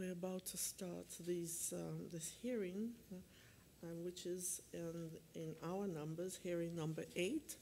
We're about to start this hearing, which is in our numbers, hearing number 8.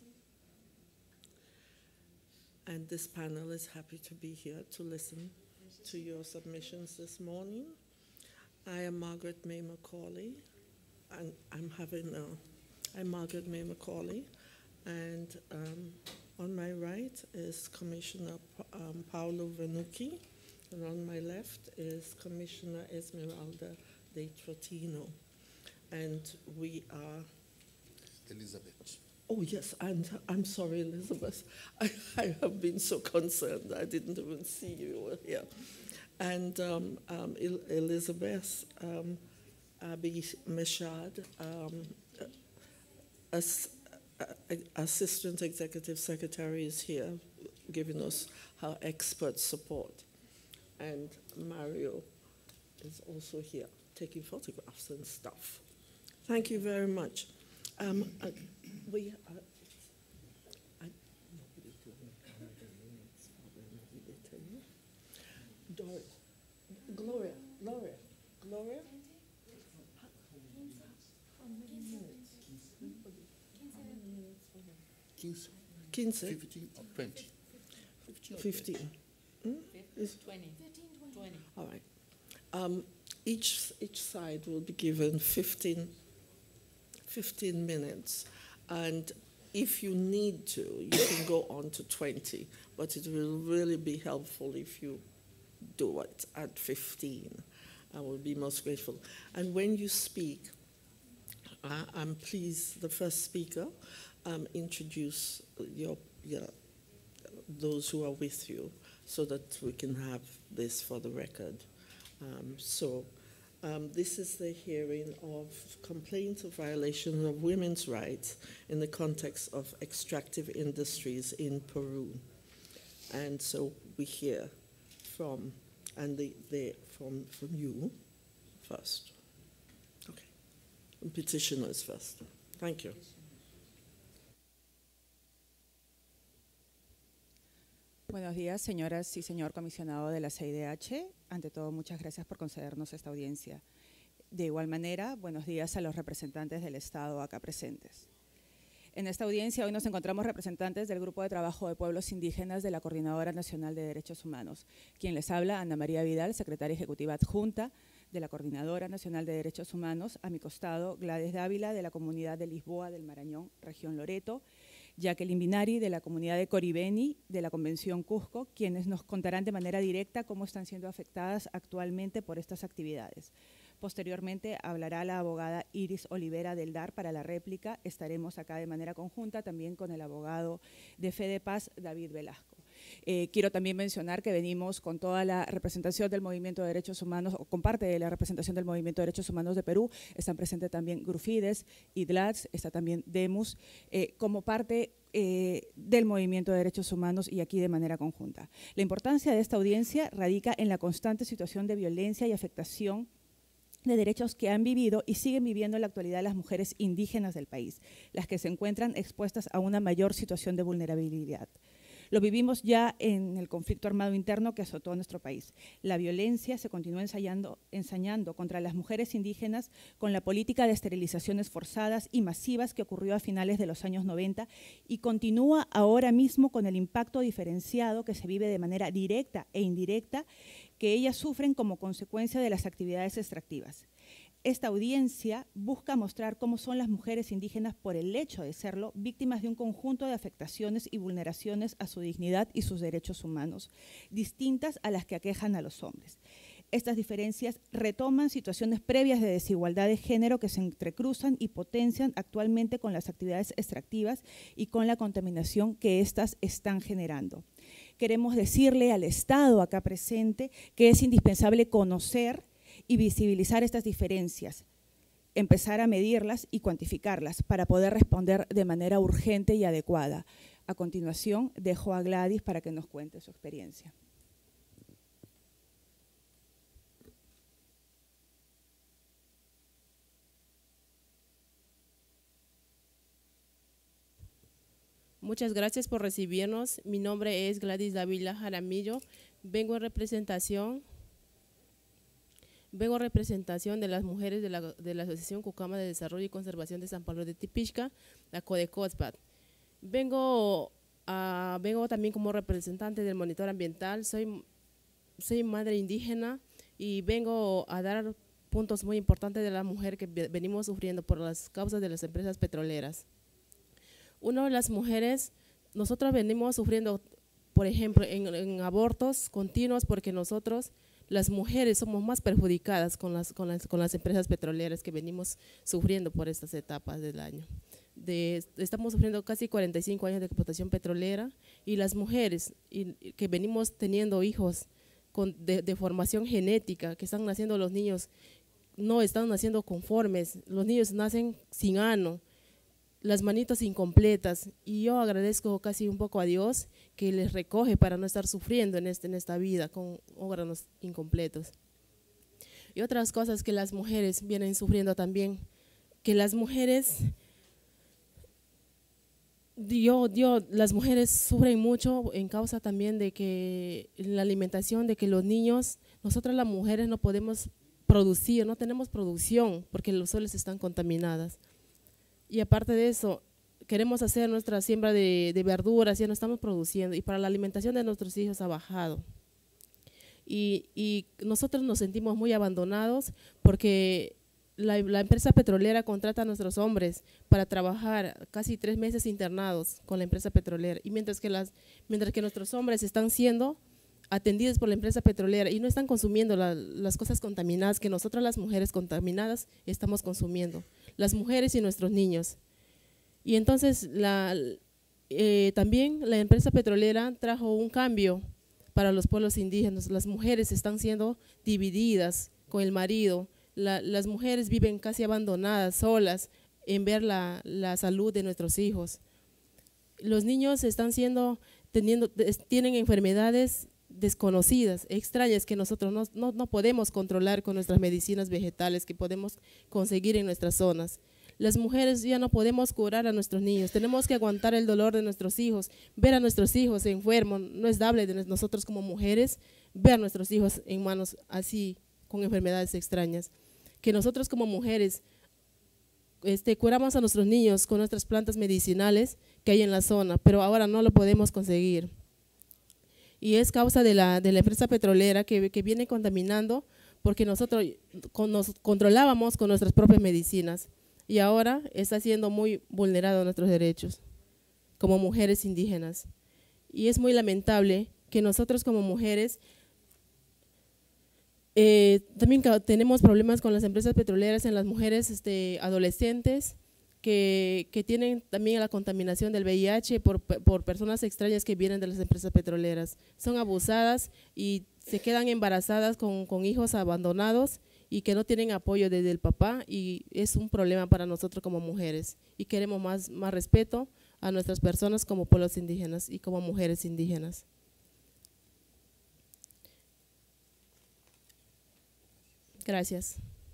And this panel is happy to be here to listen to your submissions this morning. I am Margaret May Macaulay, and I'm Margaret May Macaulay, and on my right is Commissioner Paolo Vannucchi, and on my left is Commissioner Esmeralda De Trotino, and we are Elizabeth. Oh, yes, and I'm sorry, Elizabeth. I have been so concerned. I didn't even see you were here. And Elizabeth Abi Meshad, Assistant Executive Secretary, is here giving us her expert support. And Mario is also here taking photographs and stuff. Thank you very much. Gloria. How many minutes? 15, 15 or 20? 15. 20. All right. Each side will be given 15 minutes, and if you need to, you can go on to 20, but it will really be helpful if you do it at 15. I will be most grateful. And when you speak, I'm pleased the first speaker introduce those who are with you so that we can have this for the record. This is the hearing of complaints of violation of women's rights in the context of extractive industries in Peru. And so we hear from you first. Okay. And petitioners first. Thank you. Buenos días, señoras y señor comisionado de la CIDH. Ante todo, muchas gracias por concedernos esta audiencia. De igual manera, buenos días a los representantes del Estado acá presentes. En esta audiencia hoy nos encontramos representantes del Grupo de Trabajo de Pueblos Indígenas de la Coordinadora Nacional de Derechos Humanos. Quien les habla, Ana María Vidal, secretaria ejecutiva adjunta de la Coordinadora Nacional de Derechos Humanos. A mi costado, Gladys Dávila, de la Comunidad de Lisboa del Marañón, región Loreto. Jacqueline Binari, de la comunidad de Coribeni, de la Convención Cusco, quienes nos contarán de manera directa cómo están siendo afectadas actualmente por estas actividades. Posteriormente hablará la abogada Iris Olivera del DAR para la réplica. Estaremos acá de manera conjunta también con el abogado de FEDEPAZ, David Velasco. Quiero también mencionar que venimos con toda la representación del Movimiento de Derechos Humanos, o con parte de la representación del Movimiento de Derechos Humanos de Perú. Están presentes también Grufides, IDLATS, está también DEMUS, como parte del Movimiento de Derechos Humanos y aquí de manera conjunta. La importancia de esta audiencia radica en la constante situación de violencia y afectación de derechos que han vivido y siguen viviendo en la actualidad las mujeres indígenas del país, las que se encuentran expuestas a una mayor situación de vulnerabilidad. Lo vivimos ya en el conflicto armado interno que azotó a nuestro país. La violencia se continúa ensañando contra las mujeres indígenas con la política de esterilizaciones forzadas y masivas que ocurrió a finales de los años 90 y continúa ahora mismo con el impacto diferenciado que se vive de manera directa e indirecta que ellas sufren como consecuencia de las actividades extractivas. Esta audiencia busca mostrar cómo son las mujeres indígenas, por el hecho de serlo, víctimas de un conjunto de afectaciones y vulneraciones a su dignidad y sus derechos humanos, distintas a las que aquejan a los hombres. Estas diferencias retoman situaciones previas de desigualdad de género que se entrecruzan y potencian actualmente con las actividades extractivas y con la contaminación que éstas están generando. Queremos decirle al Estado acá presente que es indispensable conocer y visibilizar estas diferencias, empezar a medirlas y cuantificarlas para poder responder de manera urgente y adecuada. A continuación, dejo a Gladys para que nos cuente su experiencia. Muchas gracias por recibirnos. Mi nombre es Gladys Dávila Jaramillo. Vengo en representación Vengo en representación de las mujeres de la Asociación Cucama de Desarrollo y Conservación de San Pablo de Tipixca, la CODECOSPAT. Vengo también como representante del monitor ambiental, soy madre indígena y vengo a dar puntos muy importantes de la mujer que venimos sufriendo por las causas de las empresas petroleras. Una de las mujeres, nosotros venimos sufriendo, por ejemplo, en abortos continuos porque nosotros, las mujeres, somos más perjudicadas con las empresas petroleras que venimos sufriendo por estas etapas del año. Estamos sufriendo casi 45 años de explotación petrolera y las mujeres que venimos teniendo hijos de formación genética, que están naciendo los niños, no están naciendo conformes, los niños nacen sin ano, las manitos incompletas, y yo agradezco casi un poco a Dios que les recoge para no estar sufriendo en esta vida con órganos incompletos. Y otras cosas que las mujeres vienen sufriendo también, que las mujeres, las mujeres sufren mucho en causa también de que la alimentación, de que los niños, nosotras las mujeres no podemos producir, no tenemos producción porque los soles están contaminadas. Y aparte de eso, queremos hacer nuestra siembra de verduras, ya no estamos produciendo, y para la alimentación de nuestros hijos ha bajado. Y nosotros nos sentimos muy abandonados porque la empresa petrolera contrata a nuestros hombres para trabajar casi 3 meses internados con la empresa petrolera, y mientras que nuestros hombres están siendo atendidos por la empresa petrolera y no están consumiendo las cosas contaminadas que nosotras las mujeres contaminadas estamos consumiendo, las mujeres y nuestros niños. Y entonces también la empresa petrolera trajo un cambio para los pueblos indígenas. Las mujeres están siendo divididas con el marido, las mujeres viven casi abandonadas, solas, en ver la salud de nuestros hijos. Los niños tienen enfermedades desconocidas, extrañas, que nosotros no podemos controlar con nuestras medicinas vegetales que podemos conseguir en nuestras zonas. Las mujeres ya no podemos curar a nuestros niños, tenemos que aguantar el dolor de nuestros hijos, ver a nuestros hijos enfermos. No es dable de nosotros como mujeres ver a nuestros hijos en manos así, con enfermedades extrañas. Que nosotros como mujeres curamos a nuestros niños con nuestras plantas medicinales que hay en la zona, pero ahora no lo podemos conseguir. Y es causa de la empresa petrolera que viene contaminando, porque nosotros nos controlábamos con nuestras propias medicinas y ahora está siendo muy vulnerados nuestros derechos como mujeres indígenas. Y es muy lamentable que nosotros como mujeres también tenemos problemas con las empresas petroleras en las mujeres adolescentes que tienen también la contaminación del VIH por personas extrañas que vienen de las empresas petroleras. Son abusadas y se quedan embarazadas con hijos abandonados y que no tienen apoyo desde el papá, y es un problema para nosotros como mujeres. Y queremos más respeto a nuestras personas como pueblos indígenas y como mujeres indígenas. Gracias.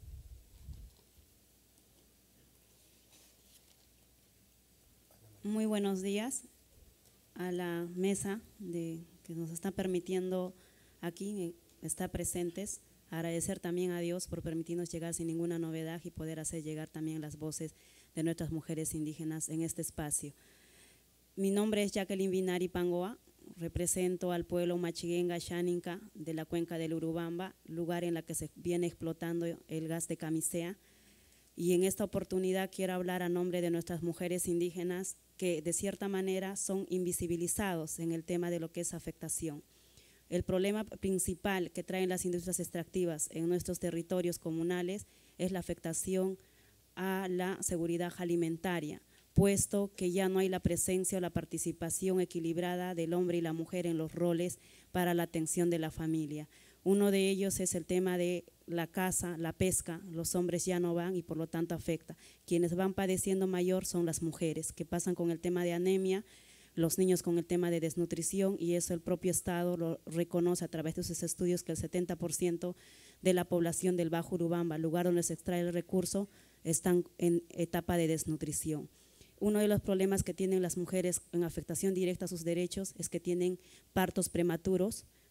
Muy buenos días a la mesa que nos está permitiendo aquí estar presentes. Agradecer también a Dios por permitirnos llegar sin ninguna novedad y poder hacer llegar también las voces de nuestras mujeres indígenas en este espacio. Mi nombre es Jacqueline Binari Pangoa, represento al pueblo Machiguenga Xáninca de la cuenca del Urubamba, lugar en la que se viene explotando el gas de camisea. Y en esta oportunidad quiero hablar a nombre de nuestras mujeres indígenas que de cierta manera son invisibilizados en el tema de lo que es afectación. El problema principal que traen las industrias extractivas en nuestros territorios comunales es la afectación a la seguridad alimentaria, puesto que ya no hay la presencia o la participación equilibrada del hombre y la mujer en los roles para la atención de la familia. Uno de ellos es el tema de la caza, la pesca. Los hombres ya no van y por lo tanto afecta. Quienes van padeciendo mayor son las mujeres, que pasan con el tema de anemia, los niños con el tema de desnutrición, y eso el propio Estado lo reconoce a través de sus estudios, que el 70% de la población del Bajo Urubamba, lugar donde se extrae el recurso, están en etapa de desnutrición. Uno de los problemas que tienen las mujeres en afectación directa a sus derechos es que tienen partos prematuros,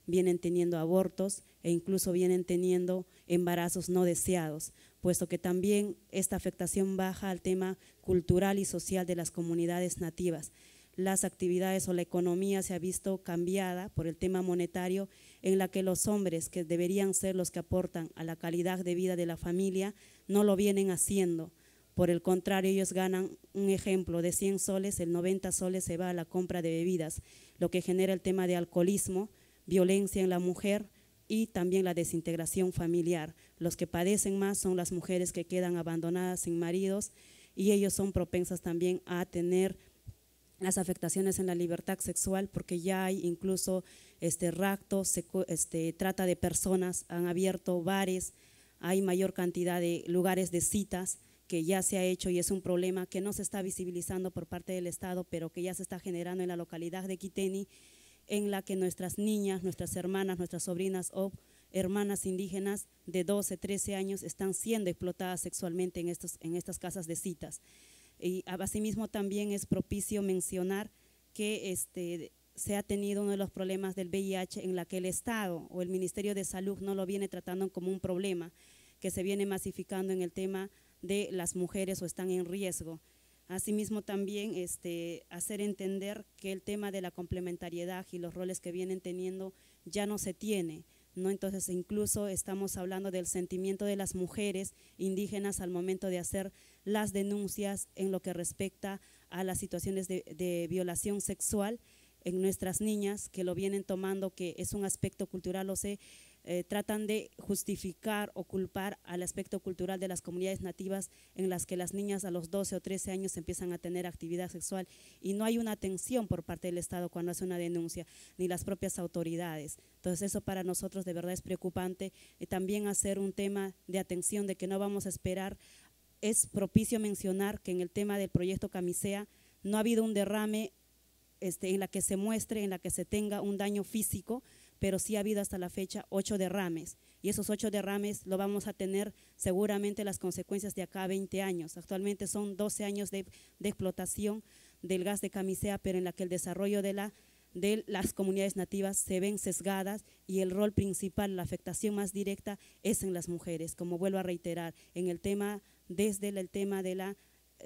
vienen teniendo abortos e incluso vienen teniendo embarazos no deseados, puesto que también esta afectación baja al tema cultural y social de las comunidades nativas. Las actividades o la economía se ha visto cambiada por el tema monetario, en la que los hombres, que deberían ser los que aportan a la calidad de vida de la familia, no lo vienen haciendo. Por el contrario, ellos ganan, un ejemplo, de 100 soles, el 90 soles se va a la compra de bebidas, lo que genera el tema de alcoholismo, violencia en la mujer y también la desintegración familiar. Los que padecen más son las mujeres que quedan abandonadas sin maridos, y ellos son propensas también a tener las afectaciones en la libertad sexual, porque ya hay incluso rapto, trata de personas, han abierto bares, hay mayor cantidad de lugares de citas que ya se ha hecho, y es un problema que no se está visibilizando por parte del Estado, pero que ya se está generando en la localidad de Quiteni, en la que nuestras niñas, nuestras hermanas, nuestras sobrinas o hermanas indígenas de 12, 13 años están siendo explotadas sexualmente en estas casas de citas. Y asimismo también es propicio mencionar que se ha tenido uno de los problemas del VIH en la que el Estado o el Ministerio de Salud no lo viene tratando como un problema que se viene masificando en el tema de las mujeres o están en riesgo. Asimismo también hacer entender que el tema de la complementariedad y los roles que vienen teniendo ya no se tiene, ¿no? Entonces incluso estamos hablando del sentimiento de las mujeres indígenas al momento de hacer las denuncias en lo que respecta a las situaciones de violación sexual en nuestras niñas, que lo vienen tomando que es un aspecto cultural, tratan de justificar o culpar al aspecto cultural de las comunidades nativas, en las que las niñas a los 12 o 13 años empiezan a tener actividad sexual y no hay una atención por parte del Estado cuando hace una denuncia, ni las propias autoridades. Entonces eso para nosotros de verdad es preocupante, y también hacer un tema de atención de que no vamos a esperar. Es propicio mencionar que en el tema del proyecto Camisea no ha habido un derrame en la que se muestre, en la que se tenga un daño físico, pero sí ha habido hasta la fecha 8 derrames, y esos 8 derrames lo vamos a tener seguramente las consecuencias de acá a 20 años. Actualmente son 12 años de explotación del gas de Camisea, pero en la que el desarrollo de las comunidades nativas se ven sesgadas, y el rol principal, la afectación más directa es en las mujeres, como vuelvo a reiterar, en el tema, desde el tema de la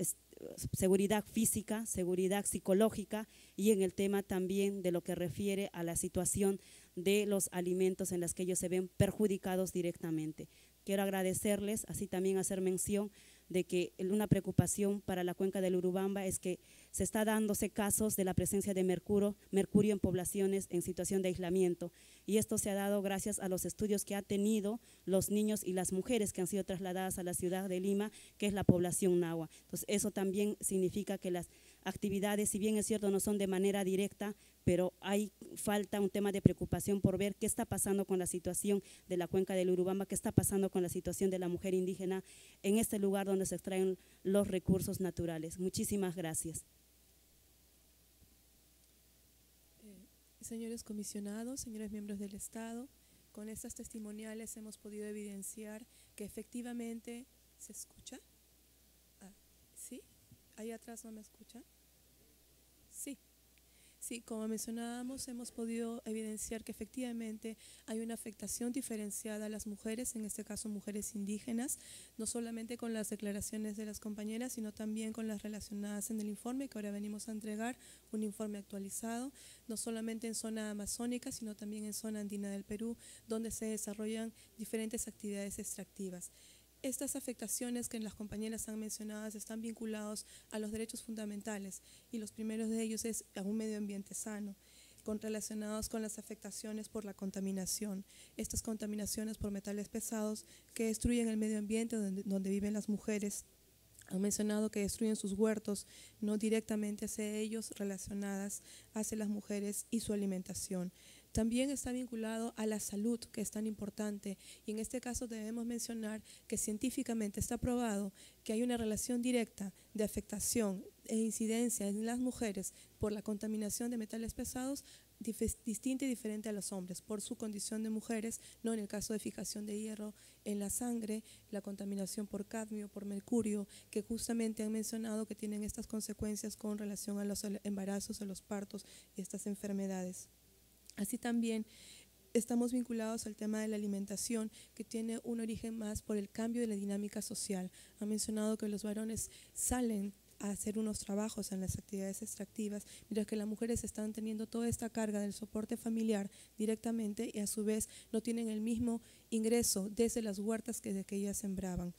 seguridad física, seguridad psicológica, y en el tema también de lo que refiere a la situación de los alimentos en las que ellos se ven perjudicados directamente. Quiero agradecerles, así también hacer mención de que una preocupación para la cuenca del Urubamba es que se está dándose casos de la presencia de mercurio en poblaciones en situación de aislamiento, y esto se ha dado gracias a los estudios que han tenido los niños y las mujeres que han sido trasladadas a la ciudad de Lima, que es la población nahua. Entonces eso también significa que las actividades, si bien es cierto no son de manera directa, pero hay falta un tema de preocupación por ver qué está pasando con la situación de la cuenca del Urubamba, qué está pasando con la situación de la mujer indígena en este lugar donde se extraen los recursos naturales. Muchísimas gracias. Señores comisionados, señores miembros del Estado, con estas testimoniales hemos podido evidenciar que efectivamente ¿se escucha? ¿Sí? ¿Ahí atrás no me escucha? Sí. Sí, como mencionábamos, hemos podido evidenciar que efectivamente hay una afectación diferenciada a las mujeres, en este caso mujeres indígenas, no solamente con las declaraciones de las compañeras, sino también con las relacionadas en el informe que ahora venimos a entregar, un informe actualizado, no solamente en zona amazónica, sino también en zona andina del Perú, donde se desarrollan diferentes actividades extractivas. Estas afectaciones que las compañeras han mencionado están vinculados a los derechos fundamentales, y los primeros de ellos es a un medio ambiente sano, relacionados con las afectaciones por la contaminación. Estas contaminaciones por metales pesados que destruyen el medio ambiente donde viven las mujeres. Han mencionado que destruyen sus huertos, no directamente hacia ellos, relacionadas hacia las mujeres y su alimentación. También está vinculado a la salud, que es tan importante, y en este caso debemos mencionar que científicamente está probado que hay una relación directa de afectación e incidencia en las mujeres por la contaminación de metales pesados distinta y diferente a los hombres por su condición de mujeres, no en el caso de fijación de hierro en la sangre, la contaminación por cadmio, por mercurio, que justamente han mencionado que tienen estas consecuencias con relación a los embarazos, a los partos y estas enfermedades. Así también estamos vinculados al tema de la alimentación, que tiene un origen más por el cambio de la dinámica social. Ha mencionado que los varones salen a hacer unos trabajos en las actividades extractivas, mientras que las mujeres están teniendo toda esta carga del soporte familiar directamente y a su vez no tienen el mismo ingreso desde las huertas que ellas sembraban,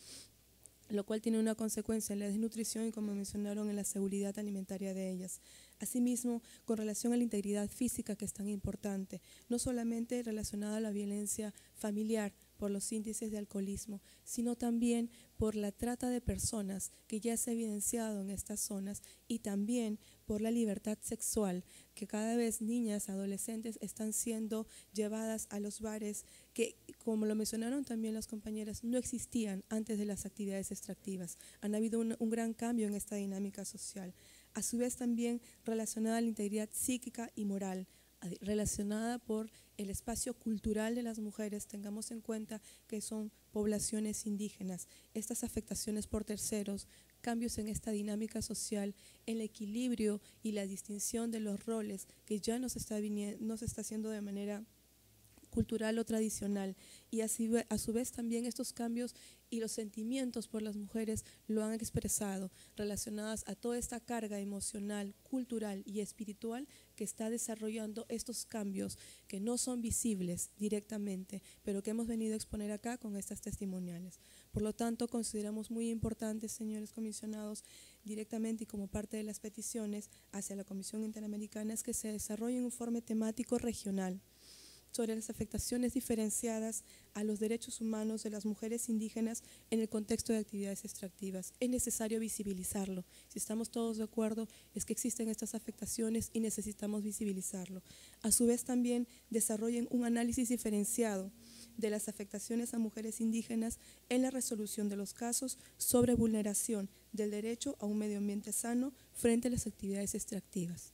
lo cual tiene una consecuencia en la desnutrición y, como mencionaron, en la seguridad alimentaria de ellas. Asimismo, con relación a la integridad física, que es tan importante, no solamente relacionada a la violencia familiar por los índices de alcoholismo, sino también por la trata de personas que ya se ha evidenciado en estas zonas y también por la libertad sexual, que cada vez niñas, adolescentes están siendo llevadas a los bares que, como lo mencionaron también las compañeras, no existían antes de las actividades extractivas. Han habido un gran cambio en esta dinámica social. A su vez también relacionada a la integridad psíquica y moral, relacionada por el espacio cultural de las mujeres. Tengamos en cuenta que son poblaciones indígenas. Estas afectaciones por terceros, cambios en esta dinámica social, el equilibrio y la distinción de los roles que ya no se está haciendo de manera cultural o tradicional, y así, a su vez también estos cambios y los sentimientos por las mujeres lo han expresado, relacionadas a toda esta carga emocional, cultural y espiritual que está desarrollando estos cambios que no son visibles directamente, pero que hemos venido a exponer acá con estas testimoniales. Por lo tanto, consideramos muy importantes, señores comisionados, directamente y como parte de las peticiones hacia la Comisión Interamericana, es que se desarrolle un informe temático regional sobre las afectaciones diferenciadas a los derechos humanos de las mujeres indígenas en el contexto de actividades extractivas. Es necesario visibilizarlo. Si estamos todos de acuerdo, es que existen estas afectaciones y necesitamos visibilizarlo. A su vez también desarrollen un análisis diferenciado de las afectaciones a mujeres indígenas en la resolución de los casos sobre vulneración del derecho a un medio ambiente sano frente a las actividades extractivas.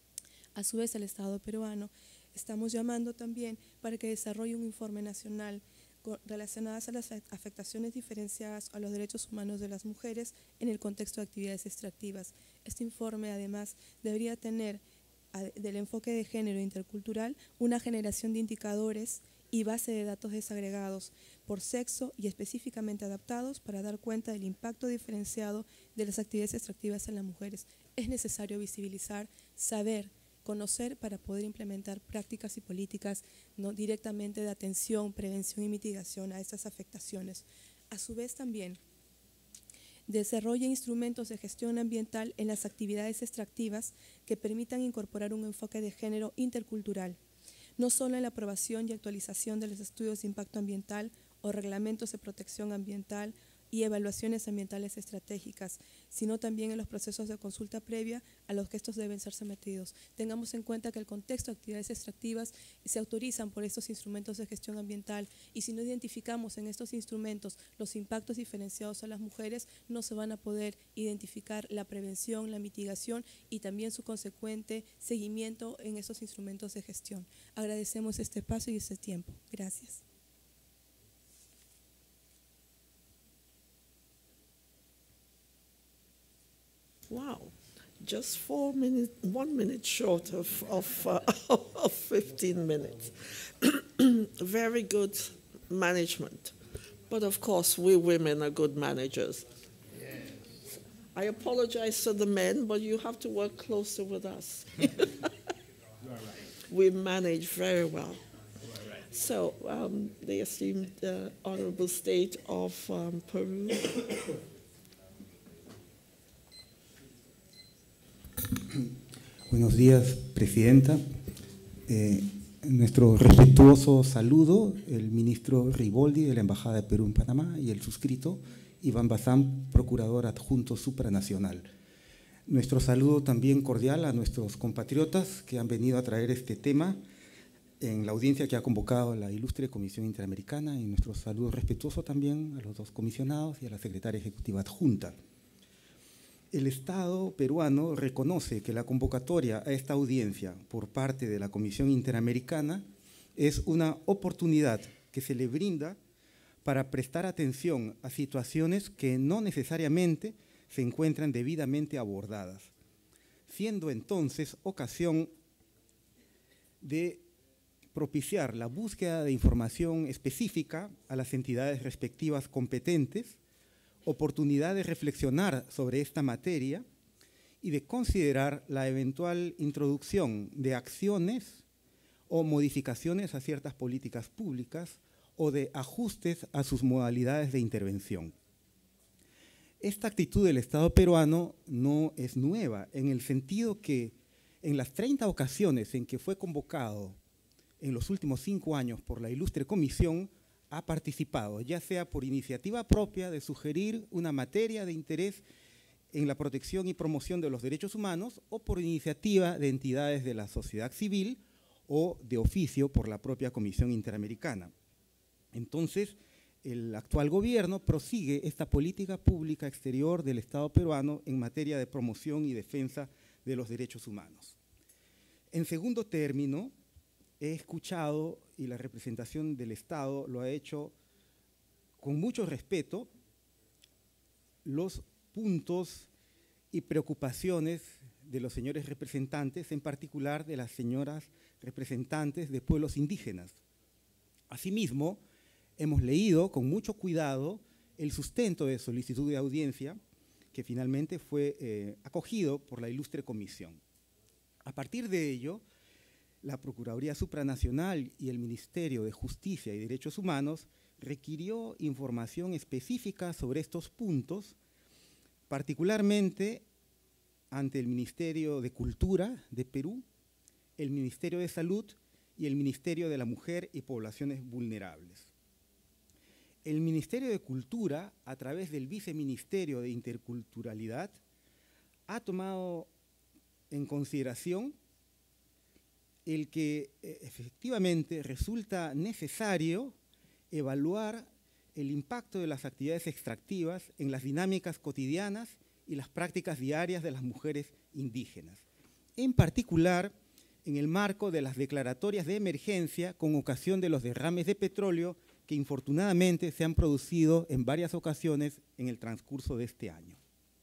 A su vez, el Estado peruano estamos llamando también para que desarrolle un informe nacional relacionadas a las afectaciones diferenciadas a los derechos humanos de las mujeres en el contexto de actividades extractivas. Este informe, además, debería tener del enfoque de género intercultural una generación de indicadores y base de datos desagregados por sexo y específicamente adaptados para dar cuenta del impacto diferenciado de las actividades extractivas en las mujeres. Es necesario visibilizar, saber, conocer para poder implementar prácticas y políticas no directamente de atención, prevención y mitigación a estas afectaciones. A su vez también desarrolla instrumentos de gestión ambiental en las actividades extractivas que permitan incorporar un enfoque de género intercultural, no solo en la aprobación y actualización de los estudios de impacto ambiental o reglamentos de protección ambiental y evaluaciones ambientales estratégicas, sino también en los procesos de consulta previa a los que estos deben ser sometidos. Tengamos en cuenta que el contexto de actividades extractivas se autorizan por estos instrumentos de gestión ambiental y si no identificamos en estos instrumentos los impactos diferenciados a las mujeres, no se van a poder identificar la prevención, la mitigación y también su consecuente seguimiento en estos instrumentos de gestión. Agradecemos este espacio y este tiempo. Gracias. Wow, just 4 minutes, 1 minute short of 15 minutes. Very good management. But of course, we women are good managers. I apologize to the men, but you have to work closer with us. We manage very well. So, the esteemed Honorable State of Peru. Buenos días, Presidenta. Nuestro respetuoso saludo, el ministro Riboldi de la Embajada de Perú en Panamá y el suscrito Iván Bazán, procurador adjunto supranacional. Nuestro saludo también cordial a nuestros compatriotas que han venido a traer este tema en la audiencia que ha convocado la ilustre Comisión Interamericana, y nuestro saludo respetuoso también a los dos comisionados y a la secretaria ejecutiva adjunta. El Estado peruano reconoce que la convocatoria a esta audiencia por parte de la Comisión Interamericana es una oportunidad que se le brinda para prestar atención a situaciones que no necesariamente se encuentran debidamente abordadas, siendo entonces ocasión de propiciar la búsqueda de información específica a las entidades respectivas competentes, oportunidad de reflexionar sobre esta materia y de considerar la eventual introducción de acciones o modificaciones a ciertas políticas públicas o de ajustes a sus modalidades de intervención. Esta actitud del Estado peruano no es nueva, en el sentido que en las 30 ocasiones en que fue convocado en los últimos 5 años por la ilustre comisión, ha participado, ya sea por iniciativa propia de sugerir una materia de interés en la protección y promoción de los derechos humanos o por iniciativa de entidades de la sociedad civil o de oficio por la propia Comisión Interamericana. Entonces, el actual gobierno prosigue esta política pública exterior del Estado peruano en materia de promoción y defensa de los derechos humanos. En segundo término, he escuchado, y la representación del Estado lo ha hecho con mucho respeto, los puntos y preocupaciones de los señores representantes, en particular de las señoras representantes de pueblos indígenas. Asimismo, hemos leído con mucho cuidado el sustento de solicitud de audiencia que finalmente fue acogido por la ilustre comisión. A partir de ello, la Procuraduría Supranacional y el Ministerio de Justicia y Derechos Humanos requirió información específica sobre estos puntos, particularmente ante el Ministerio de Cultura de Perú, el Ministerio de Salud y el Ministerio de la Mujer y Poblaciones Vulnerables. El Ministerio de Cultura, a través del Viceministerio de Interculturalidad, ha tomado en consideración el que efectivamente resulta necesario evaluar el impacto de las actividades extractivas en las dinámicas cotidianas y las prácticas diarias de las mujeres indígenas, en particular en el marco de las declaratorias de emergencia con ocasión de los derrames de petróleo que infortunadamente se han producido en varias ocasiones en el transcurso de este año.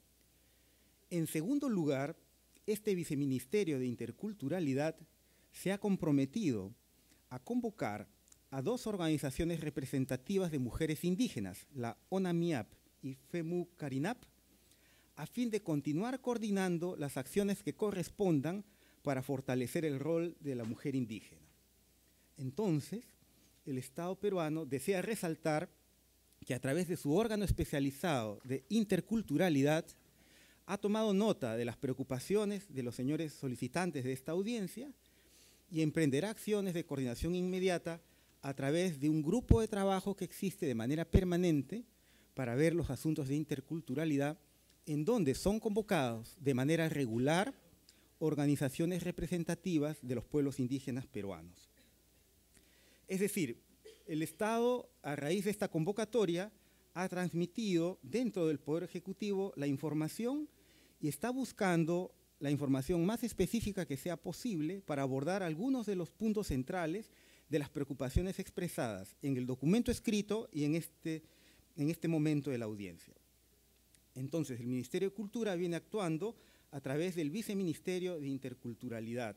En segundo lugar, este Viceministerio de Interculturalidad se ha comprometido a convocar a 2 organizaciones representativas de mujeres indígenas, la ONAMIAP y FEMU Carinap, a fin de continuar coordinando las acciones que correspondan para fortalecer el rol de la mujer indígena. Entonces, el Estado peruano desea resaltar que a través de su órgano especializado de interculturalidad ha tomado nota de las preocupaciones de los señores solicitantes de esta audiencia y emprenderá acciones de coordinación inmediata a través de un grupo de trabajo que existe de manera permanente para ver los asuntos de interculturalidad, en donde son convocados de manera regular organizaciones representativas de los pueblos indígenas peruanos. Es decir, el Estado, a raíz de esta convocatoria, ha transmitido dentro del Poder Ejecutivo la información y está buscando la información más específica que sea posible para abordar algunos de los puntos centrales de las preocupaciones expresadas en el documento escrito y en este momento de la audiencia. Entonces, el Ministerio de Cultura viene actuando a través del Viceministerio de Interculturalidad.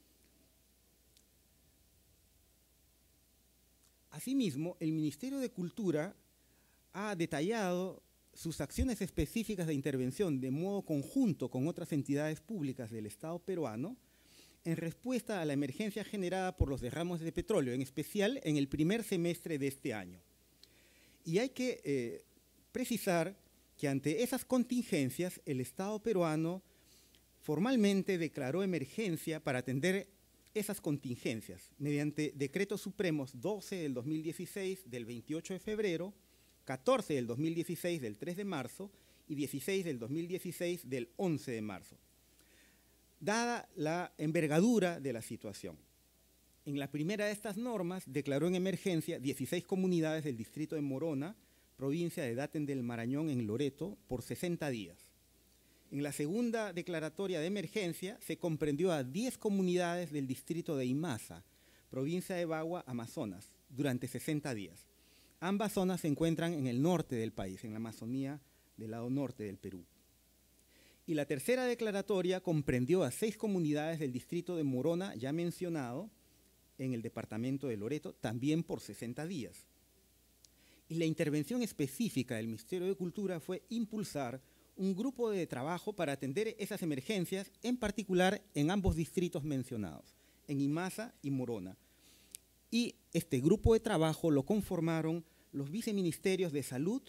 Asimismo, el Ministerio de Cultura ha detallado sus acciones específicas de intervención de modo conjunto con otras entidades públicas del Estado peruano en respuesta a la emergencia generada por los derrames de petróleo, en especial en el primer semestre de este año. Y hay que precisar que ante esas contingencias el Estado peruano formalmente declaró emergencia para atender esas contingencias mediante decretos supremos 12 del 2016 del 28 de febrero, 14 del 2016 del 3 de marzo y 16 del 2016 del 11 de marzo, dada la envergadura de la situación. En la primera de estas normas declaró en emergencia 16 comunidades del distrito de Morona, provincia de Daten del Marañón en Loreto, por 60 días. En la segunda declaratoria de emergencia se comprendió a 10 comunidades del distrito de Imasa, provincia de Bagua, Amazonas, durante 60 días. Ambas zonas se encuentran en el norte del país, en la Amazonía del lado norte del Perú. Y la tercera declaratoria comprendió a 6 comunidades del distrito de Morona, ya mencionado, en el departamento de Loreto, también por 60 días. Y la intervención específica del Ministerio de Cultura fue impulsar un grupo de trabajo para atender esas emergencias, en particular en ambos distritos mencionados, en Imasa y Morona. Y este grupo de trabajo lo conformaron los viceministerios de Salud,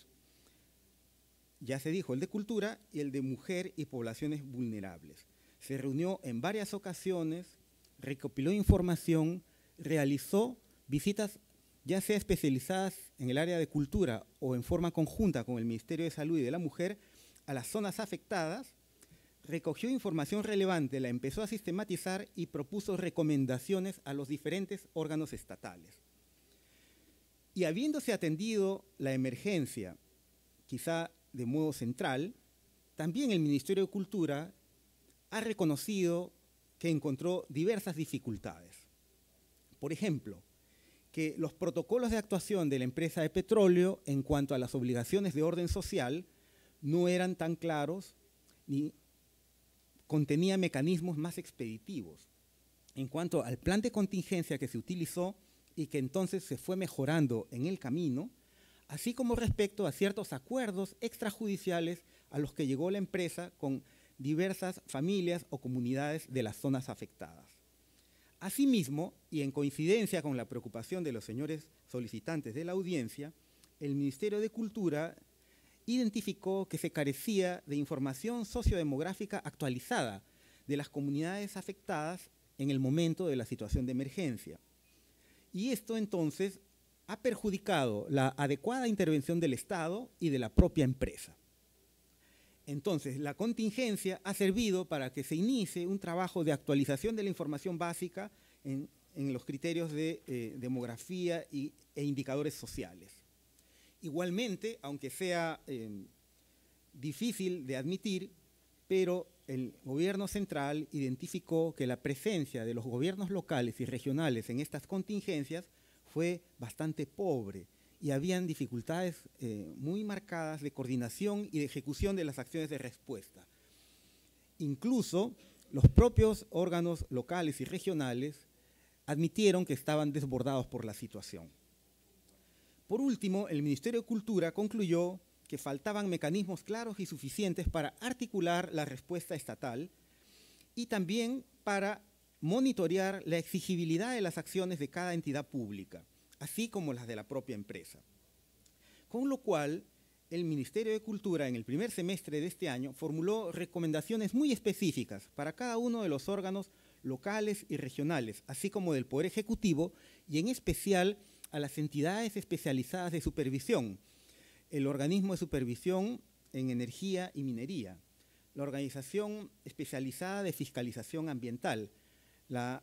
ya se dijo, el de Cultura y el de Mujer y Poblaciones Vulnerables. Se reunió en varias ocasiones, recopiló información, realizó visitas ya sea especializadas en el área de cultura o en forma conjunta con el Ministerio de Salud y de la Mujer, a las zonas afectadas, recogió información relevante, la empezó a sistematizar y propuso recomendaciones a los diferentes órganos estatales. Y habiéndose atendido la emergencia, quizá de modo central, también el Ministerio de Cultura ha reconocido que encontró diversas dificultades. Por ejemplo, que los protocolos de actuación de la empresa de petróleo en cuanto a las obligaciones de orden social no eran tan claros ni contenían mecanismos más expeditivos. En cuanto al plan de contingencia que se utilizó y que entonces se fue mejorando en el camino, así como respecto a ciertos acuerdos extrajudiciales a los que llegó la empresa con diversas familias o comunidades de las zonas afectadas. Asimismo, y en coincidencia con la preocupación de los señores solicitantes de la audiencia, el Ministerio de Cultura identificó que se carecía de información sociodemográfica actualizada de las comunidades afectadas en el momento de la situación de emergencia. Y esto entonces ha perjudicado la adecuada intervención del Estado y de la propia empresa. Entonces, la contingencia ha servido para que se inicie un trabajo de actualización de la información básica en los criterios de demografía e indicadores sociales. Igualmente, aunque sea difícil de admitir, pero el gobierno central identificó que la presencia de los gobiernos locales y regionales en estas contingencias fue bastante pobre y habían dificultades muy marcadas de coordinación y de ejecución de las acciones de respuesta. Incluso los propios órganos locales y regionales admitieron que estaban desbordados por la situación. Por último, el Ministerio de Cultura concluyó que faltaban mecanismos claros y suficientes para articular la respuesta estatal y también para monitorear la exigibilidad de las acciones de cada entidad pública, así como las de la propia empresa. Con lo cual, el Ministerio de Cultura en el primer semestre de este año formuló recomendaciones muy específicas para cada uno de los órganos locales y regionales, así como del Poder Ejecutivo y en especial a las entidades especializadas de supervisión, el Organismo de Supervisión en Energía y Minería, la Organización Especializada de Fiscalización Ambiental, la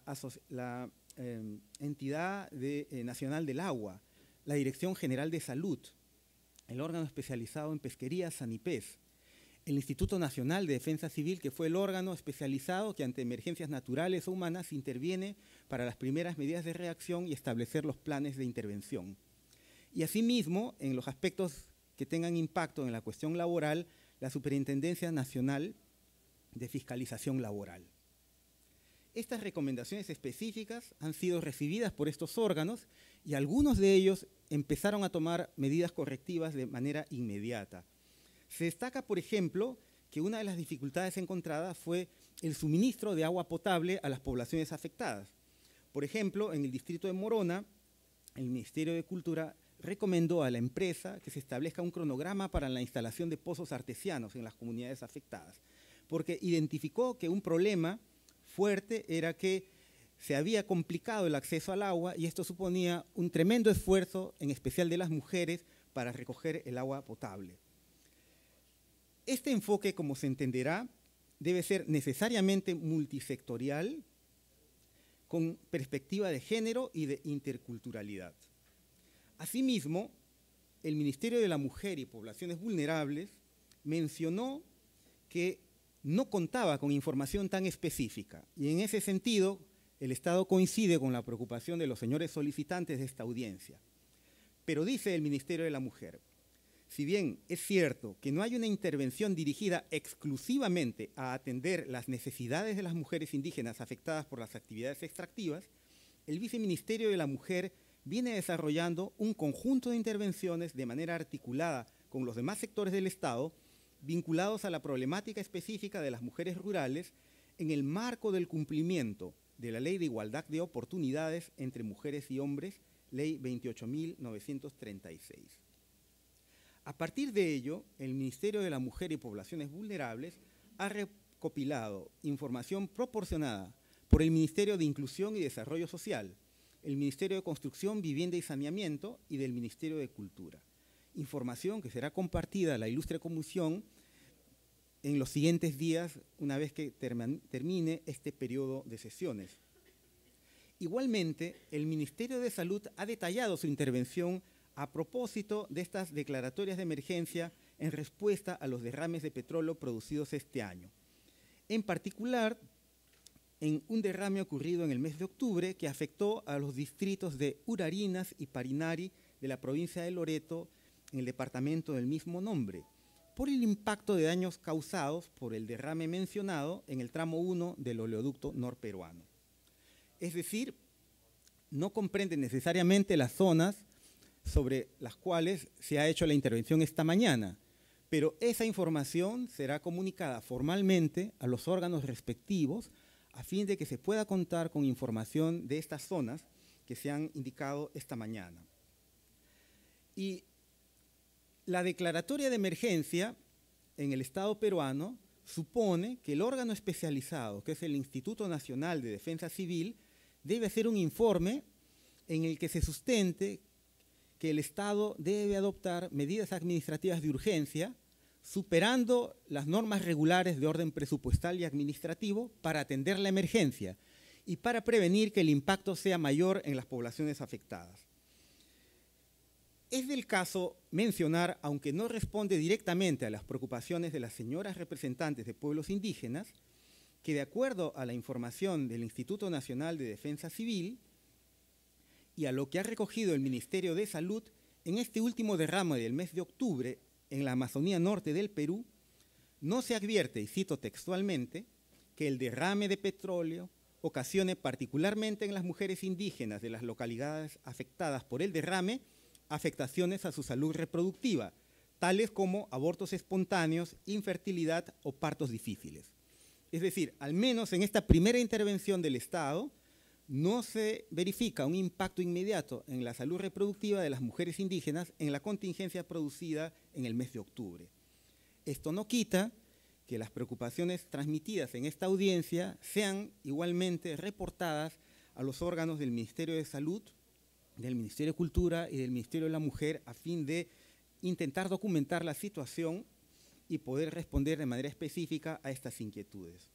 Entidad Nacional del Agua, la Dirección General de Salud, el órgano especializado en pesquería SANIPES, el Instituto Nacional de Defensa Civil, que fue el órgano especializado que ante emergencias naturales o humanas interviene para las primeras medidas de reacción y establecer los planes de intervención. Y asimismo, en los aspectos que tengan impacto en la cuestión laboral, la Superintendencia Nacional de Fiscalización Laboral. Estas recomendaciones específicas han sido recibidas por estos órganos y algunos de ellos empezaron a tomar medidas correctivas de manera inmediata. Se destaca, por ejemplo, que una de las dificultades encontradas fue el suministro de agua potable a las poblaciones afectadas. Por ejemplo, en el distrito de Morona, el Ministerio de Cultura recomendó a la empresa que se establezca un cronograma para la instalación de pozos artesianos en las comunidades afectadas, porque identificó que un problema fuerte era que se había complicado el acceso al agua y esto suponía un tremendo esfuerzo, en especial de las mujeres, para recoger el agua potable. Este enfoque, como se entenderá, debe ser necesariamente multisectorial, con perspectiva de género y de interculturalidad. Asimismo, el Ministerio de la Mujer y Poblaciones Vulnerables mencionó que no contaba con información tan específica y en ese sentido el Estado coincide con la preocupación de los señores solicitantes de esta audiencia. Pero dice el Ministerio de la Mujer, si bien es cierto que no hay una intervención dirigida exclusivamente a atender las necesidades de las mujeres indígenas afectadas por las actividades extractivas, el Viceministerio de la Mujer viene desarrollando un conjunto de intervenciones de manera articulada con los demás sectores del Estado vinculados a la problemática específica de las mujeres rurales en el marco del cumplimiento de la Ley de Igualdad de Oportunidades entre Mujeres y Hombres, Ley 28.936. A partir de ello, el Ministerio de la Mujer y Poblaciones Vulnerables ha recopilado información proporcionada por el Ministerio de Inclusión y Desarrollo Social, el Ministerio de Construcción, Vivienda y Saneamiento y del Ministerio de Cultura. Información que será compartida a la ilustre comisión en los siguientes días, una vez que termine este periodo de sesiones. Igualmente, el Ministerio de Salud ha detallado su intervención a propósito de estas declaratorias de emergencia en respuesta a los derrames de petróleo producidos este año. En particular, en un derrame ocurrido en el mes de octubre que afectó a los distritos de Urarinas y Parinari de la provincia de Loreto, en el departamento del mismo nombre, por el impacto de daños causados por el derrame mencionado en el tramo 1 del oleoducto norperuano. Es decir, no comprende necesariamente las zonas sobre las cuales se ha hecho la intervención esta mañana, pero esa información será comunicada formalmente a los órganos respectivos a fin de que se pueda contar con información de estas zonas que se han indicado esta mañana. Y la declaratoria de emergencia en el Estado peruano supone que el órgano especializado, que es el Instituto Nacional de Defensa Civil, debe hacer un informe en el que se sustente que el Estado debe adoptar medidas administrativas de urgencia, superando las normas regulares de orden presupuestal y administrativo para atender la emergencia y para prevenir que el impacto sea mayor en las poblaciones afectadas. Es del caso mencionar, aunque no responde directamente a las preocupaciones de las señoras representantes de pueblos indígenas, que de acuerdo a la información del Instituto Nacional de Defensa Civil y a lo que ha recogido el Ministerio de Salud, en este último derrame del mes de octubre en la Amazonía Norte del Perú, no se advierte, y cito textualmente, que el derrame de petróleo ocasione particularmente en las mujeres indígenas de las localidades afectadas por el derrame afectaciones a su salud reproductiva, tales como abortos espontáneos, infertilidad o partos difíciles. Es decir, al menos en esta primera intervención del Estado, no se verifica un impacto inmediato en la salud reproductiva de las mujeres indígenas en la contingencia producida en el mes de octubre. Esto no quita que las preocupaciones transmitidas en esta audiencia sean igualmente reportadas a los órganos del Ministerio de Salud, del Ministerio de Cultura y del Ministerio de la Mujer a fin de intentar documentar la situación y poder responder de manera específica a estas inquietudes.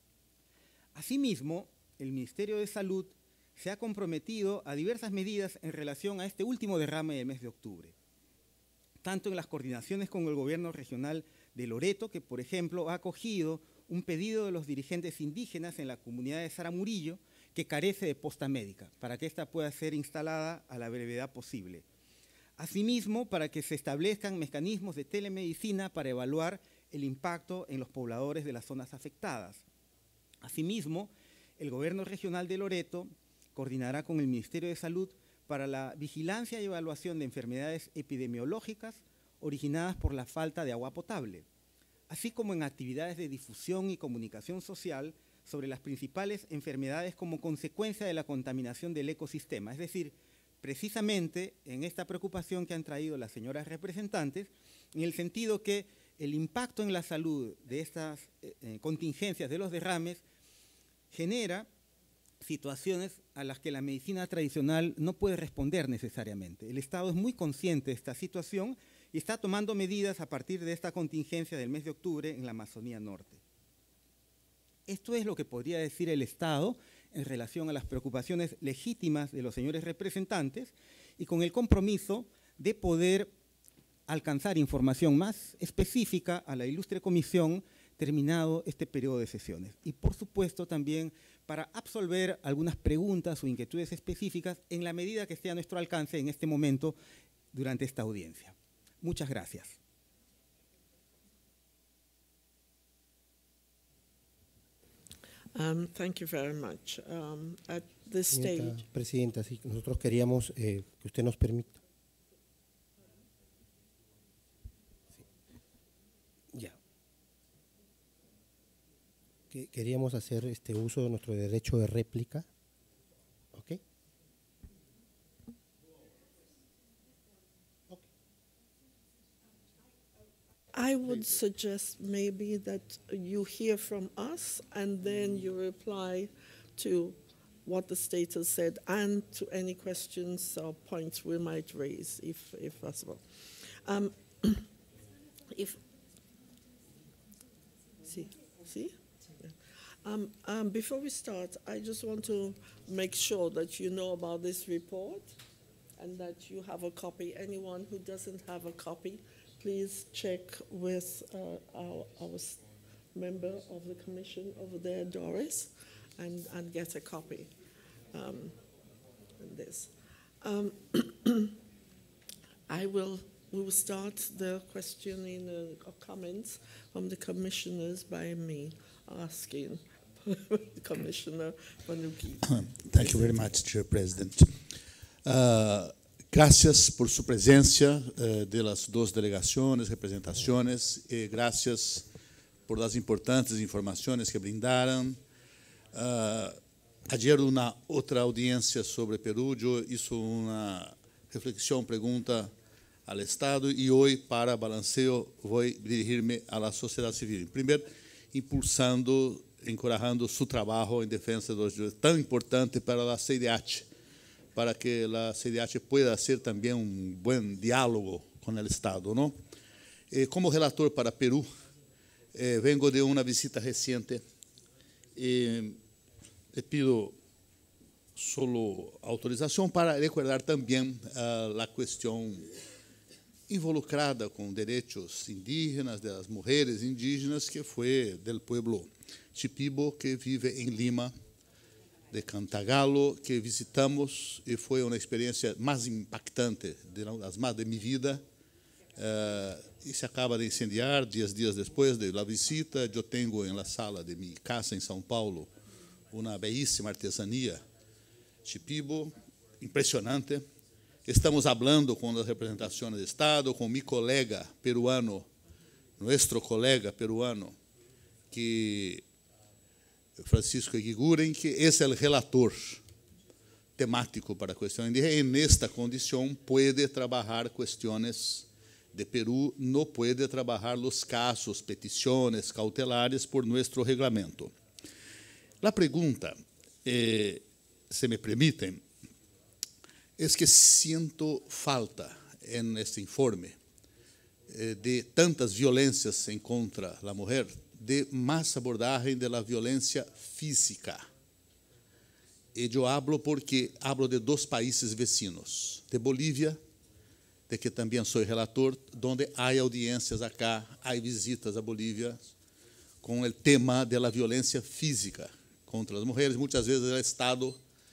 Asimismo, el Ministerio de Salud se ha comprometido a diversas medidas en relación a este último derrame del mes de octubre, tanto en las coordinaciones con el gobierno regional de Loreto, que por ejemplo ha acogido un pedido de los dirigentes indígenas en la comunidad de Zaramurillo que carece de posta médica, para que ésta pueda ser instalada a la brevedad posible. Asimismo, para que se establezcan mecanismos de telemedicina para evaluar el impacto en los pobladores de las zonas afectadas. Asimismo, el gobierno regional de Loreto coordinará con el Ministerio de Salud para la vigilancia y evaluación de enfermedades epidemiológicas originadas por la falta de agua potable, así como en actividades de difusión y comunicación social sobre las principales enfermedades como consecuencia de la contaminación del ecosistema. Es decir, precisamente en esta preocupación que han traído las señoras representantes, en el sentido que el impacto en la salud de estas contingencias de los derrames genera situaciones a las que la medicina tradicional no puede responder necesariamente. El Estado es muy consciente de esta situación y está tomando medidas a partir de esta contingencia del mes de octubre en la Amazonía Norte. Esto es lo que podría decir el Estado en relación a las preocupaciones legítimas de los señores representantes y con el compromiso de poder alcanzar información más específica a la ilustre comisión terminado este periodo de sesiones. Y por supuesto también para absolver algunas preguntas o inquietudes específicas en la medida que esté a nuestro alcance en este momento durante esta audiencia. Muchas gracias. Thank you very much. At this Señora stage, Presidenta, sí, nosotros queríamos que usted nos permita. Sí. Ya. Queríamos hacer uso de nuestro derecho de réplica. ¿Ok? I would suggest maybe that you hear from us and then you reply to what the state has said and to any questions or points we might raise, if possible. See? Before we start, I just want to make sure that you know about this report and that you have a copy. Anyone who doesn't have a copy, please check with our member of the commission over there, Doris, and get a copy. This. We will start the questioning or comments from the commissioners by me asking Commissioner Panucci. Thank you very much, Chair President. Gracias por su presencia de las dos delegaciones, representaciones, y gracias por las importantes informaciones que brindaron. Ayer una otra audiencia sobre Perú, yo hizo una reflexión, pregunta al Estado y hoy para balanceo voy a dirigirme a la sociedad civil. Primero, impulsando, encorajando su trabajo en defensa de los derechos tan importante para la CIDH, para que la CIDH pueda hacer también un buen diálogo con el Estado, ¿no? Como relator para Perú, vengo de una visita reciente. Le pido solo autorización para recordar también la cuestión involucrada con derechos indígenas, de las mujeres indígenas, que fue del pueblo Shipibo, que vive en Lima, de Cantagalo, que visitamos y fue una experiencia más impactante, de las más de mi vida, y se acaba de incendiar 10 días después de la visita. Yo tengo en la sala de mi casa en São Paulo una bellísima artesanía Shipibo, impresionante. Estamos hablando con las representaciones de Estado, con mi colega peruano, nuestro colega peruano, que Francisco Eguiguren, que es el relator temático para la cuestión indígena. En esta condición puede trabajar cuestiones de Perú, no puede trabajar los casos, peticiones cautelares por nuestro reglamento. La pregunta, se me permiten, es que siento falta en este informe de tantas violencias en contra la mujer, de más abordaje de la violencia física. Y yo hablo porque hablo de dos países vecinos, de Bolivia, de que también soy relator, donde hay audiencias acá, hay visitas a Bolivia con el tema de la violencia física contra las mujeres. Muchas veces el Estado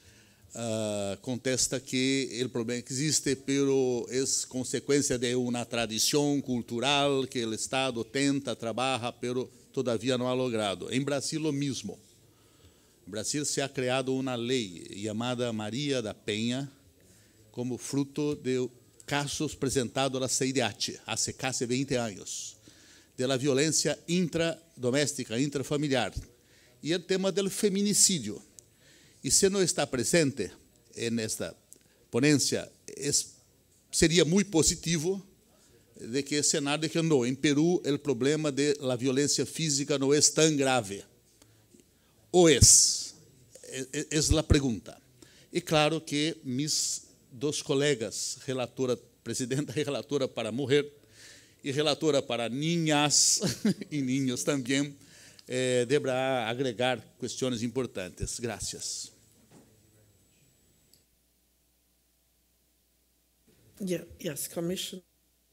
contesta que el problema existe, pero es consecuencia de una tradición cultural que el Estado tenta, trabaja, pero todavía no ha logrado. En Brasil lo mismo. En Brasil se ha creado una ley llamada María da Penha como fruto de casos presentados a la CIDH hace casi 20 años, de la violencia intradoméstica, intrafamiliar, y el tema del feminicidio. Y si no está presente en esta ponencia, sería muy positivo de que el Senado diga no, en Perú el problema de la violencia física no es tan grave. ¿O es? Es la pregunta. Y claro que mis dos colegas, presidenta y relatora para mujer y relatora para niñas y niños también, deberá agregar cuestiones importantes. Gracias. Yeah, yes, Commissioner.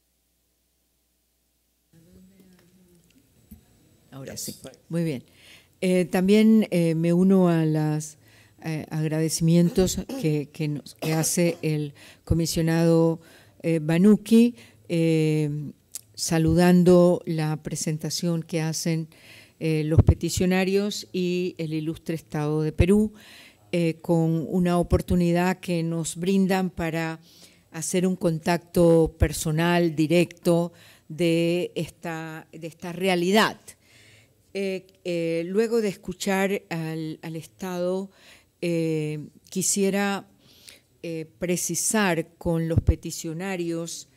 Ahora Yes. sí. Muy bien. También me uno a los agradecimientos que hace el comisionado Banucci, saludando la presentación que hacen los peticionarios y el ilustre Estado de Perú, con una oportunidad que nos brindan para hacer un contacto personal, directo, de esta realidad. Luego de escuchar al Estado, quisiera precisar con los peticionarios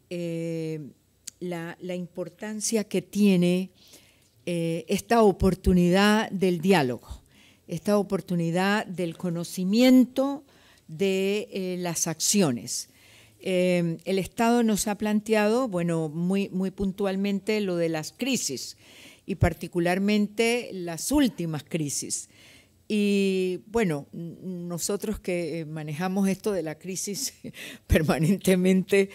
la importancia que tiene esta oportunidad del diálogo, esta oportunidad del conocimiento de las acciones. El Estado nos ha planteado, bueno, muy puntualmente lo de las crisis y particularmente las últimas crisis. Y bueno, nosotros que manejamos esto de la crisis permanentemente,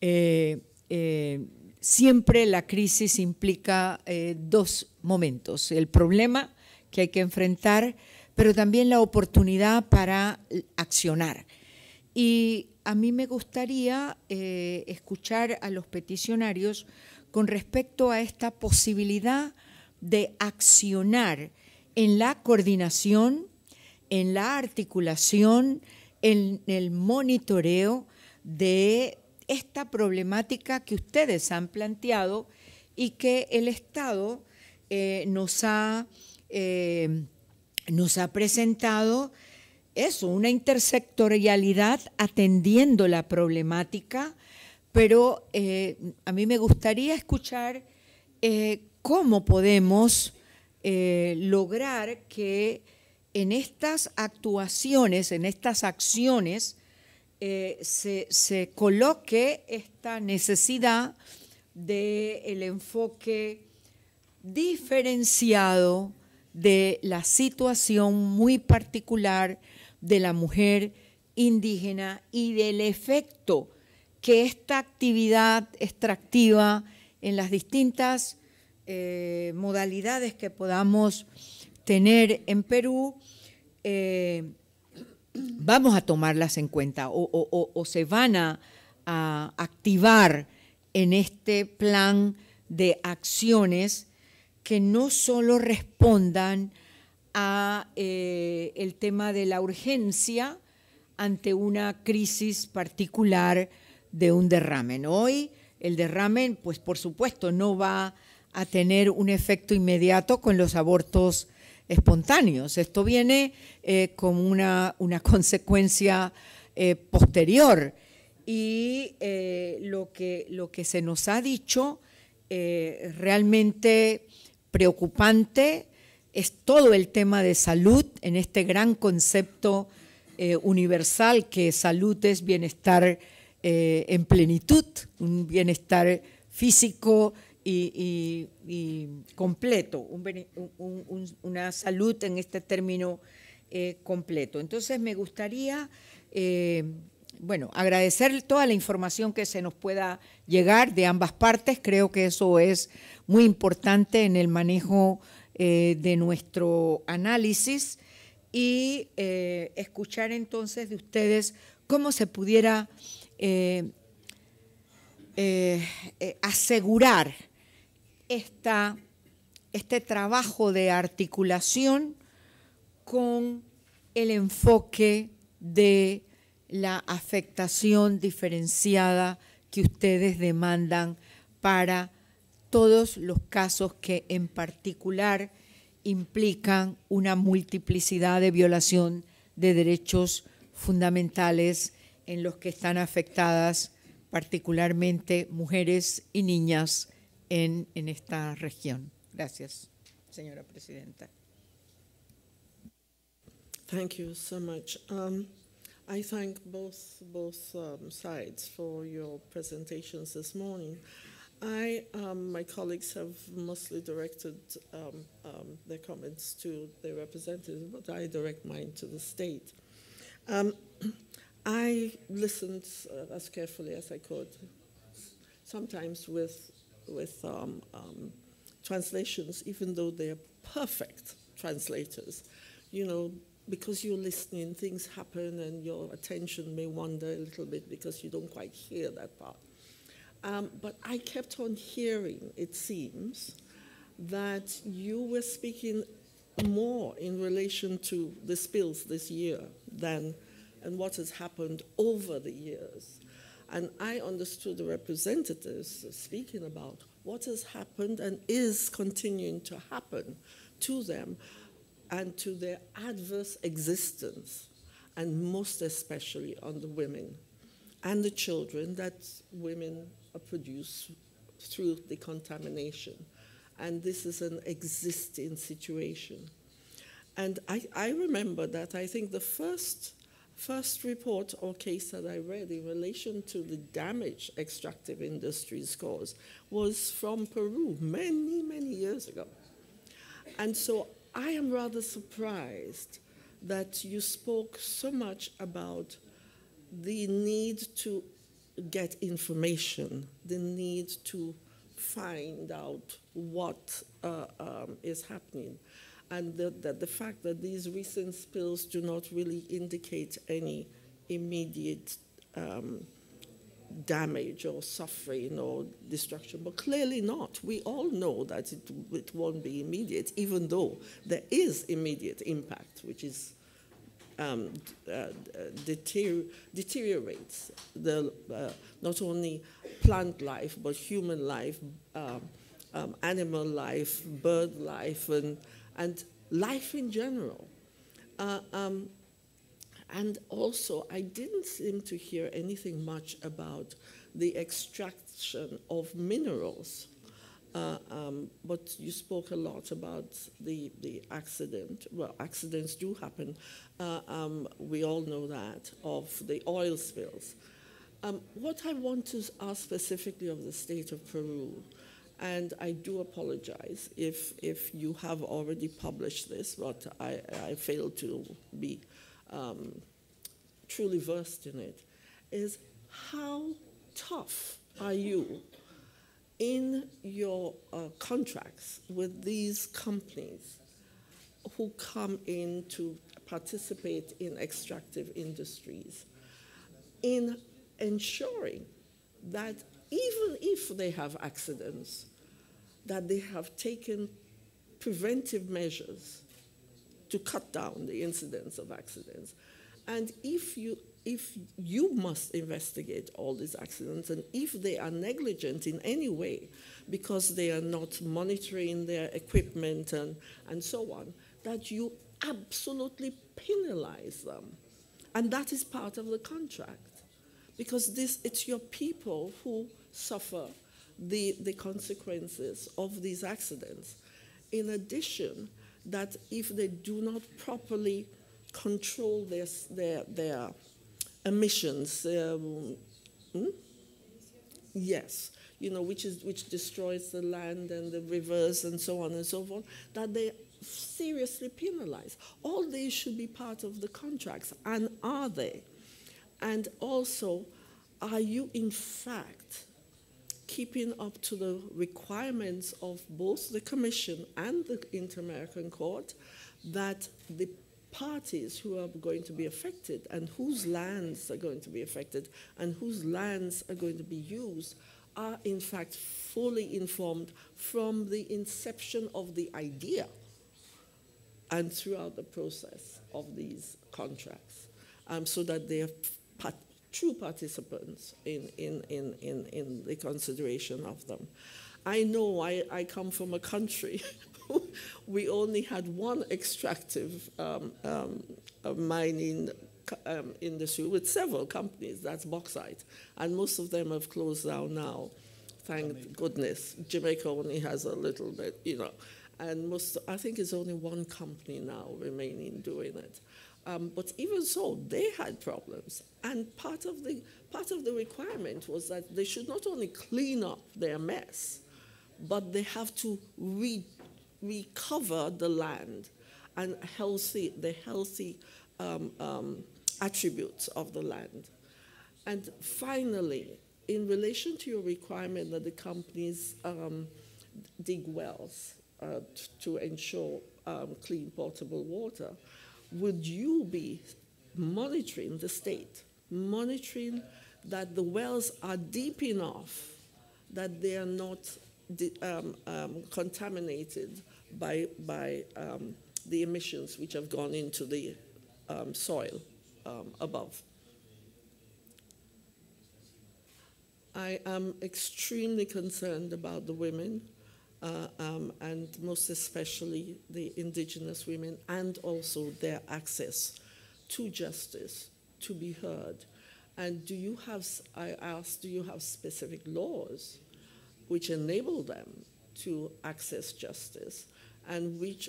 siempre la crisis implica dos momentos: el problema que hay que enfrentar, pero también la oportunidad para accionar. Y a mí me gustaría escuchar a los peticionarios con respecto a esta posibilidad de accionar en la coordinación, en la articulación, en el monitoreo de esta problemática que ustedes han planteado y que el Estado nos ha presentado. Eso, una intersectorialidad atendiendo la problemática, pero a mí me gustaría escuchar cómo podemos lograr que en estas actuaciones, en estas acciones, se coloque esta necesidad del enfoque diferenciado de la situación muy particular de la mujer indígena y del efecto que esta actividad extractiva en las distintas modalidades que podamos tener en Perú, vamos a tomarlas en cuenta o se van a activar en este plan de acciones que no solo respondan a el tema de la urgencia ante una crisis particular de un derrame. Hoy el derrame, pues por supuesto, no va a tener un efecto inmediato con los abortos espontáneos. Esto viene como una consecuencia posterior. Y lo que se nos ha dicho realmente preocupante es todo el tema de salud en este gran concepto universal que salud es bienestar en plenitud, un bienestar físico y completo, una salud en este término completo. Entonces me gustaría agradecer toda la información que se nos pueda llegar de ambas partes. Creo que eso es muy importante en el manejo de nuestro análisis y escuchar entonces de ustedes cómo se pudiera asegurar este trabajo de articulación con el enfoque de la afectación diferenciada que ustedes demandan para todos los casos que en particular implican una multiplicidad de violación de derechos fundamentales en los que están afectadas particularmente mujeres y niñas en esta región. Gracias, señora presidenta. Thank you so much. I thank both sides for your presentations this morning. My colleagues have mostly directed their comments to their representatives, but I direct mine to the state. I listened as carefully as I could, sometimes with translations, even though they're perfect translators, because you're listening, things happen and your attention may wander a little bit because you don't quite hear that part. But I kept on hearing, it seems, that you were speaking more in relation to the spills this year and what has happened over the years. And I understood the representatives speaking about what has happened and is continuing to happen to them and to their adverse existence, and most especially on the women and the children that women produce through the contamination. And this is an existing situation. And I remember that I think the first report or case that I read in relation to the damage extractive industries cause was from Peru many, many years ago. And so I am rather surprised that you spoke so much about the need to get information, the need to find out what is happening, and the fact that these recent spills do not really indicate any immediate damage or suffering or destruction, but clearly not. We all know that it won't be immediate, even though there is immediate impact, which is deteriorates not only plant life, but human life, animal life, bird life, and life in general. And also, I didn't seem to hear anything much about the extraction of minerals, but you spoke a lot about the accident. Well, accidents do happen. We all know that, of the oil spills. What I want to ask specifically of the state of Peru, and I do apologize if you have already published this, but I failed to be truly versed in it, is how tough are you in your contracts with these companies who come in to participate in extractive industries in ensuring that even if they have accidents, that they have taken preventive measures to cut down the incidence of accidents. And if you must investigate all these accidents, and if they are negligent in any way because they are not monitoring their equipment and so on, that you absolutely penalize them. And that is part of the contract, because it's your people who suffer the consequences of these accidents. In addition, that if they do not properly control their emissions, yes, which destroys the land and the rivers and so on and so forth, that they seriously penalized. All these should be part of the contracts, and are they? And also, are you in fact keeping up to the requirements of both the Commission and the Inter-American Court, that the parties who are going to be affected and whose lands are going to be affected and whose lands are going to be used are in fact fully informed from the inception of the idea and throughout the process of these contracts, so that they are true participants in the consideration of them. I know I come from a country we only had one extractive mining industry with several companies, that's bauxite, and most of them have closed down now, thank goodness. Jamaica only has a little bit, and I think it's only one company now remaining doing it. But even so, they had problems, and part of the requirement was that they should not only clean up their mess, but they have to recover the land and the healthy attributes of the land. And finally, in relation to your requirement that the companies dig wells to ensure clean potable water, would you be monitoring the state, monitoring that the wells are deep enough that they are not contaminated by the emissions which have gone into the soil above. I am extremely concerned about the women, and most especially the indigenous women, and also their access to justice, to be heard. And do you have specific laws which enable them to access justice and which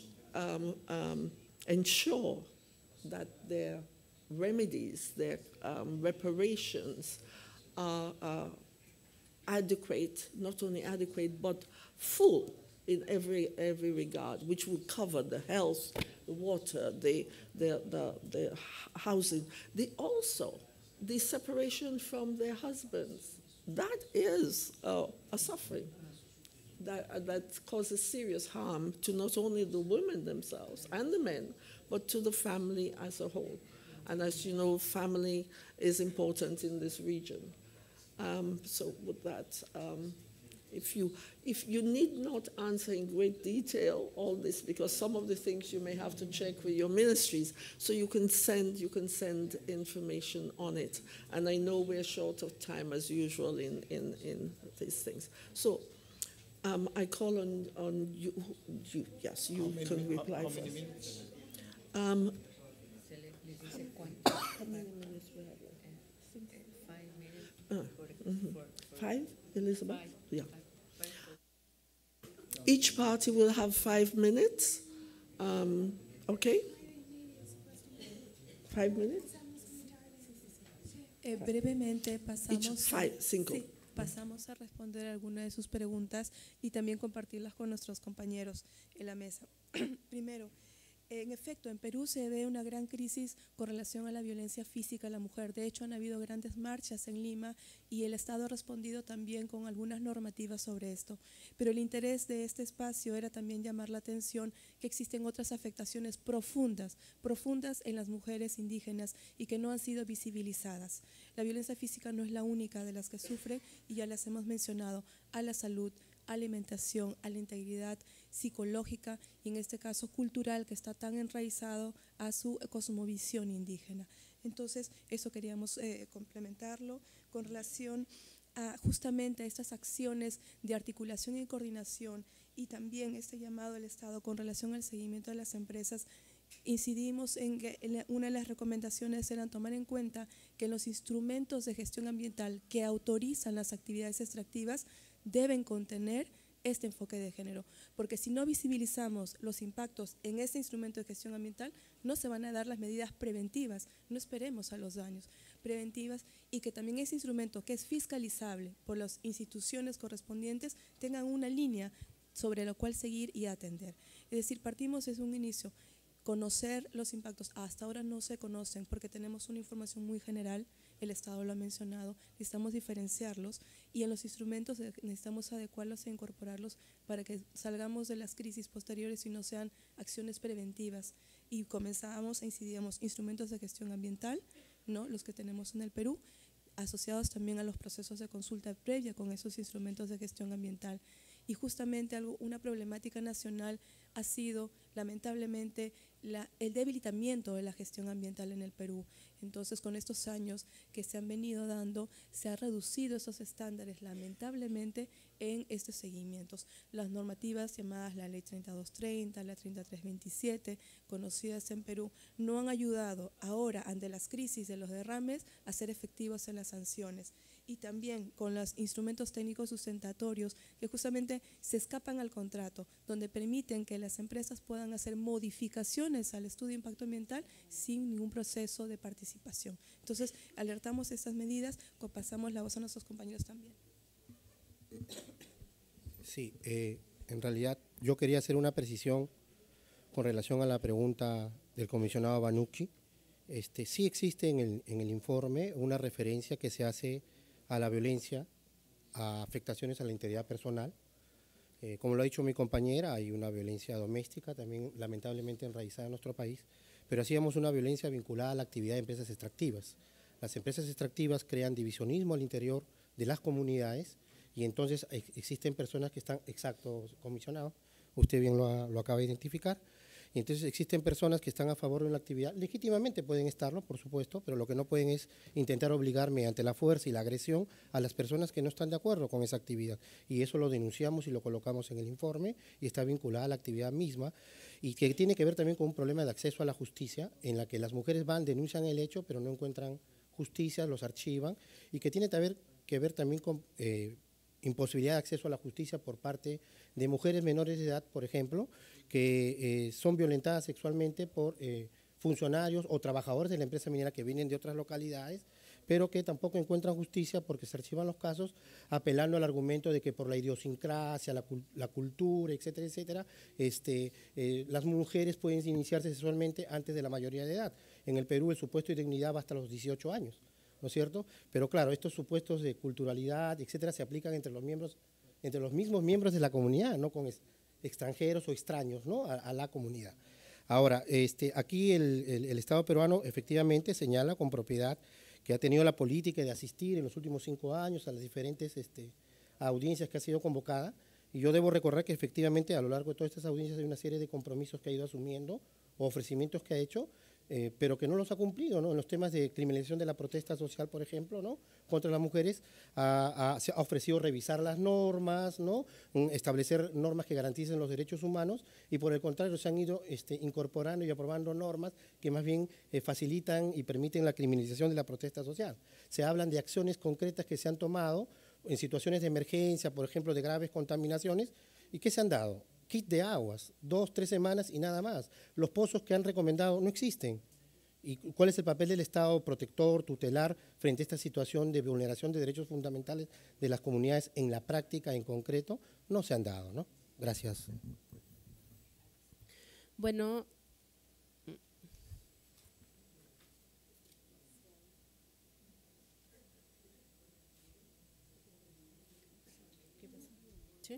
ensure that their remedies, their reparations are adequate, not only adequate, but full in every regard, which will cover the health, the water, the housing, the separation from their husbands. That is a suffering that causes serious harm to not only the women themselves and the men, but to the family as a whole. And as you know, family is important in this region. So with that, if you need not answer in great detail all this, because some of the things you may have to check with your ministries, so you can send information on it. And I know we're short of time as usual in these things. So I call on you. Yes, you can reply first. How many minutes we have left? 5 minutes. 5, Elizabeth? 5. Yeah. Each party will have 5 minutes. Okay? 5 minutes? Brevemente cinco. Pasamos a responder algunas de sus preguntas y también compartirlas con nuestros compañeros en la mesa. Primero, en efecto, en Perú se ve una gran crisis con relación a la violencia física a la mujer. De hecho, han habido grandes marchas en Lima y el Estado ha respondido también con algunas normativas sobre esto. Pero el interés de este espacio era también llamar la atención que existen otras afectaciones profundas en las mujeres indígenas y que no han sido visibilizadas. La violencia física no es la única de las que sufre y ya las hemos mencionado: a la salud, alimentación, a la integridad psicológica y en este caso cultural, que está tan enraizado a su cosmovisión indígena. Entonces, eso queríamos complementarlo con relación a justamente estas acciones de articulación y coordinación, y también este llamado al Estado con relación al seguimiento de las empresas. Incidimos en que una de las recomendaciones eran tomar en cuenta que los instrumentos de gestión ambiental que autorizan las actividades extractivas deben contener este enfoque de género, porque si no visibilizamos los impactos en este instrumento de gestión ambiental, no se van a dar las medidas preventivas, no esperemos a los daños, preventivas, y que también ese instrumento que es fiscalizable por las instituciones correspondientes tengan una línea sobre la cual seguir y atender. Es decir, partimos desde un inicio, conocer los impactos. Hasta ahora no se conocen porque tenemos una información muy general, el Estado lo ha mencionado, necesitamos diferenciarlos y en los instrumentos necesitamos adecuarlos e incorporarlos para que salgamos de las crisis posteriores y no sean acciones preventivas. Y comenzamos e incidíamos instrumentos de gestión ambiental, ¿no?, los que tenemos en el Perú, asociados también a los procesos de consulta previa con esos instrumentos de gestión ambiental. Y justamente una problemática nacional ha sido, lamentablemente, el debilitamiento de la gestión ambiental en el Perú. Entonces, con estos años que se han venido dando, se han reducido esos estándares, lamentablemente, en estos seguimientos. Las normativas llamadas la Ley 3230, la 3327, conocidas en Perú, no han ayudado ahora, ante las crisis de los derrames, a ser efectivos en las sanciones. Y también con los instrumentos técnicos sustentatorios que justamente se escapan al contrato, donde permiten que las empresas puedan hacer modificaciones al estudio de impacto ambiental sin ningún proceso de participación. Entonces, alertamos estas medidas, pasamos la voz a nuestros compañeros también. Sí, en realidad yo quería hacer una precisión con relación a la pregunta del comisionado Banucci. Sí existe en el informe una referencia que se hace a la violencia, a afectaciones a la integridad personal. Como lo ha dicho mi compañera, hay una violencia doméstica también lamentablemente enraizada en nuestro país, pero hacíamos una violencia vinculada a la actividad de empresas extractivas. Las empresas extractivas crean divisionismo al interior de las comunidades Y entonces existen personas que están, exacto, comisionado, usted bien lo acaba de identificar, y entonces existen personas que están a favor de una actividad, legítimamente pueden estarlo, por supuesto, pero lo que no pueden es intentar obligar mediante la fuerza y la agresión a las personas que no están de acuerdo con esa actividad. Y eso lo denunciamos y lo colocamos en el informe y está vinculada a la actividad misma y que tiene que ver también con un problema de acceso a la justicia en la que las mujeres van, denuncian el hecho, pero no encuentran justicia, los archivan y que tiene que ver también con imposibilidad de acceso a la justicia por parte de mujeres menores de edad, por ejemplo, que son violentadas sexualmente por funcionarios o trabajadores de la empresa minera que vienen de otras localidades, pero que tampoco encuentran justicia porque se archivan los casos apelando al argumento de que por la idiosincrasia, la cultura, etcétera, etcétera, las mujeres pueden iniciarse sexualmente antes de la mayoría de edad. En el Perú el supuesto de dignidad va hasta los 18 años, ¿no es cierto? Pero claro, estos supuestos de culturalidad, etcétera, se aplican entre los mismos miembros de la comunidad, no con extranjeros o extraños, ¿no? a la comunidad. Ahora, aquí el Estado peruano efectivamente señala con propiedad que ha tenido la política de asistir en los últimos 5 años a las diferentes audiencias que ha sido convocada, y yo debo recordar que efectivamente a lo largo de todas estas audiencias hay una serie de compromisos que ha ido asumiendo o ofrecimientos que ha hecho, pero que no los ha cumplido, ¿no? En los temas de criminalización de la protesta social, por ejemplo, ¿no? Contra las mujeres, se ha ofrecido revisar las normas, ¿no? Establecer normas que garanticen los derechos humanos, y por el contrario se han ido incorporando y aprobando normas que más bien facilitan y permiten la criminalización de la protesta social. Se hablan de acciones concretas que se han tomado en situaciones de emergencia, por ejemplo, de graves contaminaciones, ¿y qué se han dado? Kit de aguas, 2, 3 semanas y nada más. Los pozos que han recomendado no existen. ¿Y cuál es el papel del Estado protector, tutelar, frente a esta situación de vulneración de derechos fundamentales de las comunidades en la práctica, en concreto? No se han dado, ¿no? Gracias. Bueno, ¿sí?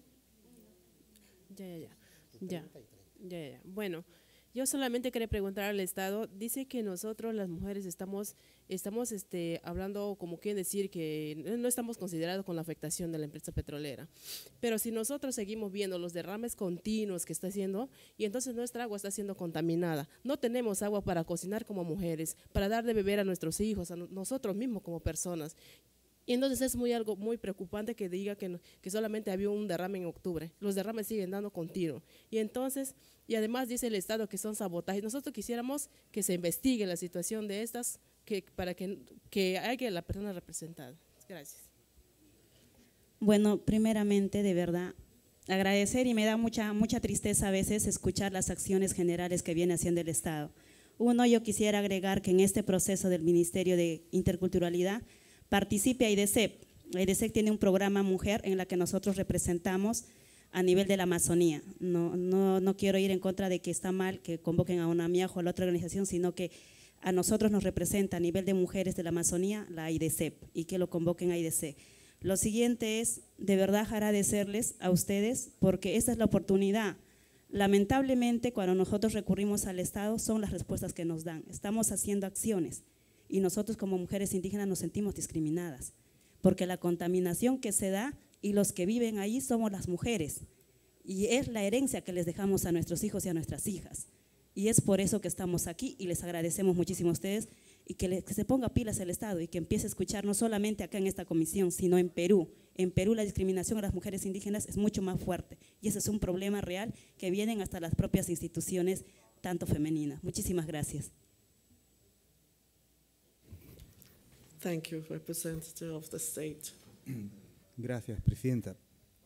Ya. Bueno, yo solamente quería preguntar al Estado, dice que nosotros las mujeres estamos hablando, como quieren decir, que no estamos considerados con la afectación de la empresa petrolera, pero si nosotros seguimos viendo los derrames continuos que está haciendo, y entonces nuestra agua está siendo contaminada, no tenemos agua para cocinar como mujeres, para dar de beber a nuestros hijos, a nosotros mismos como personas. Y entonces es algo muy preocupante que diga que solamente había un derrame en octubre. Los derrames siguen dando continuo. Y entonces, y además dice el Estado que son sabotajes. Nosotros quisiéramos que se investigue la situación de estas, para que haya la persona representada. Gracias. Bueno, primeramente, de verdad, agradecer, y me da mucha tristeza a veces escuchar las acciones generales que viene haciendo el Estado. Uno, yo quisiera agregar que en este proceso del Ministerio de Interculturalidad participe AIDESEP. AIDESEP tiene un programa mujer en la que nosotros representamos a nivel de la Amazonía. No quiero ir en contra de que está mal que convoquen a una MIAJ o a la otra organización, sino que a nosotros nos representa a nivel de mujeres de la Amazonía la AIDESEP, y que lo convoquen a AIDESEP. Lo siguiente es, de verdad, agradecerles a ustedes porque esta es la oportunidad. Lamentablemente, cuando nosotros recurrimos al Estado, son las respuestas que nos dan. Estamos haciendo acciones, y nosotros como mujeres indígenas nos sentimos discriminadas, porque la contaminación que se da y los que viven ahí somos las mujeres, y es la herencia que les dejamos a nuestros hijos y a nuestras hijas, y es por eso que estamos aquí, y les agradecemos muchísimo a ustedes, y que se ponga pilas el Estado y que empiece a escuchar no solamente acá en esta comisión, sino en Perú. En Perú la discriminación a las mujeres indígenas es mucho más fuerte, y ese es un problema real que vienen hasta las propias instituciones, tanto femeninas. Muchísimas gracias. Thank you, Representative of the State. Gracias, Presidenta.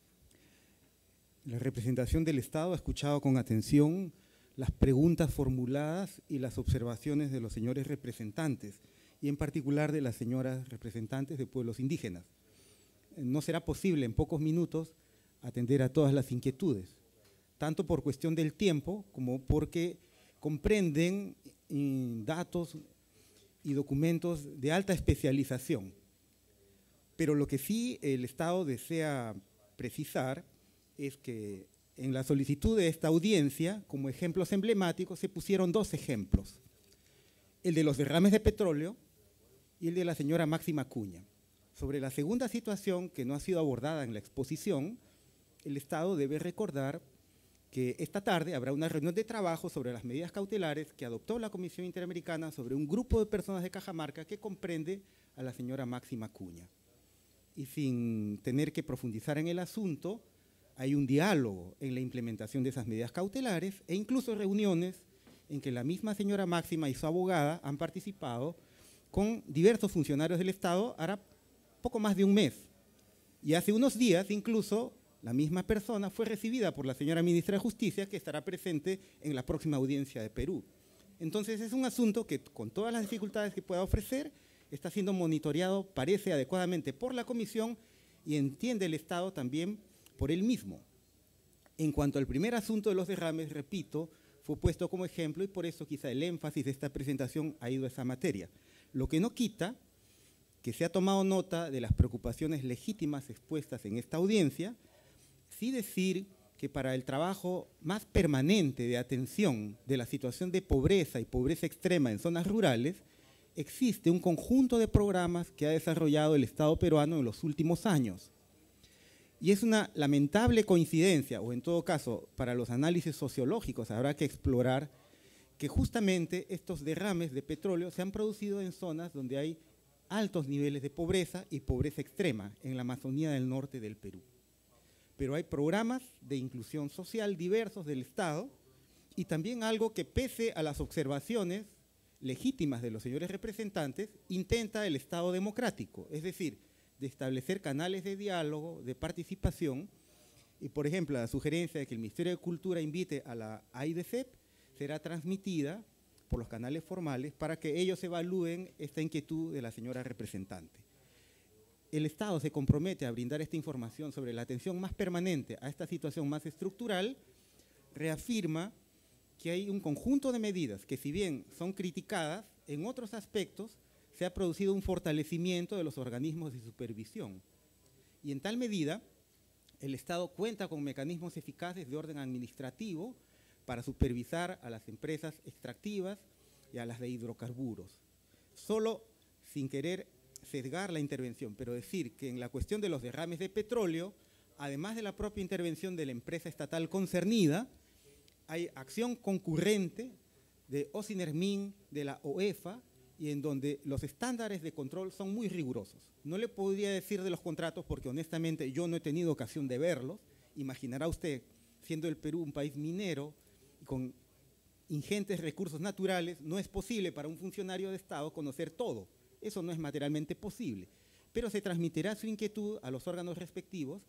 La representación del Estado ha escuchado con atención las preguntas formuladas y las observaciones de los señores representantes, y en particular de las señoras representantes de pueblos indígenas. No será posible en pocos minutos atender a todas las inquietudes, tanto por cuestión del tiempo como porque comprenden datos y documentos de alta especialización. Pero lo que sí el Estado desea precisar es que en la solicitud de esta audiencia, como ejemplos emblemáticos, se pusieron 2 ejemplos, el de los derrames de petróleo y el de la señora Máxima Acuña. Sobre la segunda situación, que no ha sido abordada en la exposición, el Estado debe recordar que esta tarde habrá una reunión de trabajo sobre las medidas cautelares que adoptó la Comisión Interamericana sobre un grupo de personas de Cajamarca que comprende a la señora Máxima Acuña. Y sin tener que profundizar en el asunto, hay un diálogo en la implementación de esas medidas cautelares e incluso reuniones en que la misma señora Máxima y su abogada han participado con diversos funcionarios del Estado hará poco más de un mes. Y hace unos días incluso la misma persona fue recibida por la señora ministra de Justicia, que estará presente en la próxima audiencia de Perú. Entonces es un asunto que, con todas las dificultades que pueda ofrecer, está siendo monitoreado, parece adecuadamente, por la Comisión y entiende el Estado también por él mismo. En cuanto al primer asunto de los derrames, repito, fue puesto como ejemplo y por eso quizá el énfasis de esta presentación ha ido a esa materia. Lo que no quita que se ha tomado nota de las preocupaciones legítimas expuestas en esta audiencia, sí decir que para el trabajo más permanente de atención de la situación de pobreza y pobreza extrema en zonas rurales, existe un conjunto de programas que ha desarrollado el Estado peruano en los últimos años. Y es una lamentable coincidencia, o en todo caso, para los análisis sociológicos habrá que explorar que justamente estos derrames de petróleo se han producido en zonas donde hay altos niveles de pobreza y pobreza extrema, en la Amazonía del norte del Perú. Pero hay programas de inclusión social diversos del Estado y también algo que, pese a las observaciones legítimas de los señores representantes, intenta el Estado democrático, es decir, de establecer canales de diálogo, de participación, y por ejemplo la sugerencia de que el Ministerio de Cultura invite a la AIDCEP será transmitida por los canales formales para que ellos evalúen esta inquietud de la señora representante. El Estado se compromete a brindar esta información sobre la atención más permanente a esta situación más estructural, reafirma que hay un conjunto de medidas que, si bien son criticadas, en otros aspectos se ha producido un fortalecimiento de los organismos de supervisión. Y en tal medida, el Estado cuenta con mecanismos eficaces de orden administrativo para supervisar a las empresas extractivas y a las de hidrocarburos. Solo, sin querer sesgar la intervención, pero decir que en la cuestión de los derrames de petróleo, además de la propia intervención de la empresa estatal concernida, hay acción concurrente de OSINERMIN, de la OEFA, y en donde los estándares de control son muy rigurosos. No le podría decir de los contratos porque honestamente yo no he tenido ocasión de verlos. Imaginará usted, siendo el Perú un país minero, con ingentes recursos naturales, no es posible para un funcionario de Estado conocer todo. Eso no es materialmente posible. Pero se transmitirá su inquietud a los órganos respectivos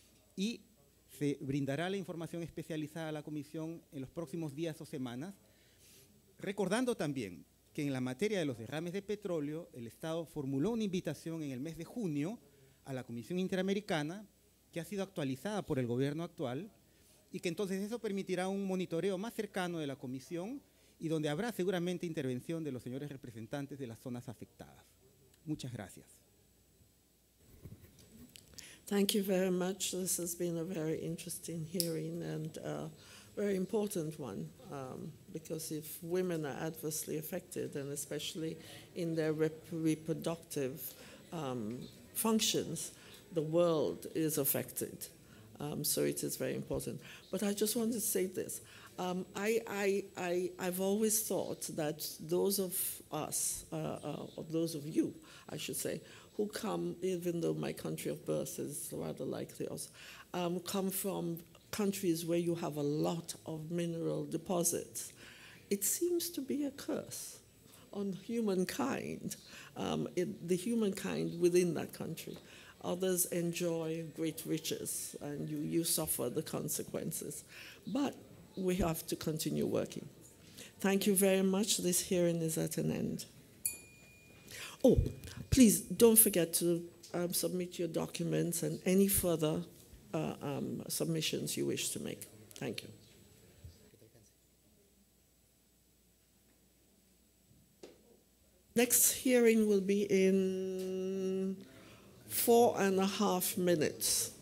y se brindará la información especializada a la Comisión en los próximos días o semanas, recordando también que en la materia de los derrames de petróleo, el Estado formuló una invitación en el mes de junio a la Comisión Interamericana, que ha sido actualizada por el gobierno actual, y que entonces eso permitirá un monitoreo más cercano de la Comisión y donde habrá seguramente intervención de los señores representantes de las zonas afectadas. Muchas gracias. Thank you very much. This has been a very interesting hearing and very important one, because if women are adversely affected, and especially in their reproductive functions, the world is affected. So it is very important. But I just want to say this. I've always thought that those of us, or those of you, I should say, who come, even though my country of birth is rather like yours, come from countries where you have a lot of mineral deposits. It seems to be a curse on humankind, the humankind within that country. Others enjoy great riches, and you suffer the consequences. But we have to continue working. Thank you very much. This hearing is at an end. Oh, please don't forget to submit your documents and any further submissions you wish to make. Thank you. Next hearing will be in 4.5 minutes.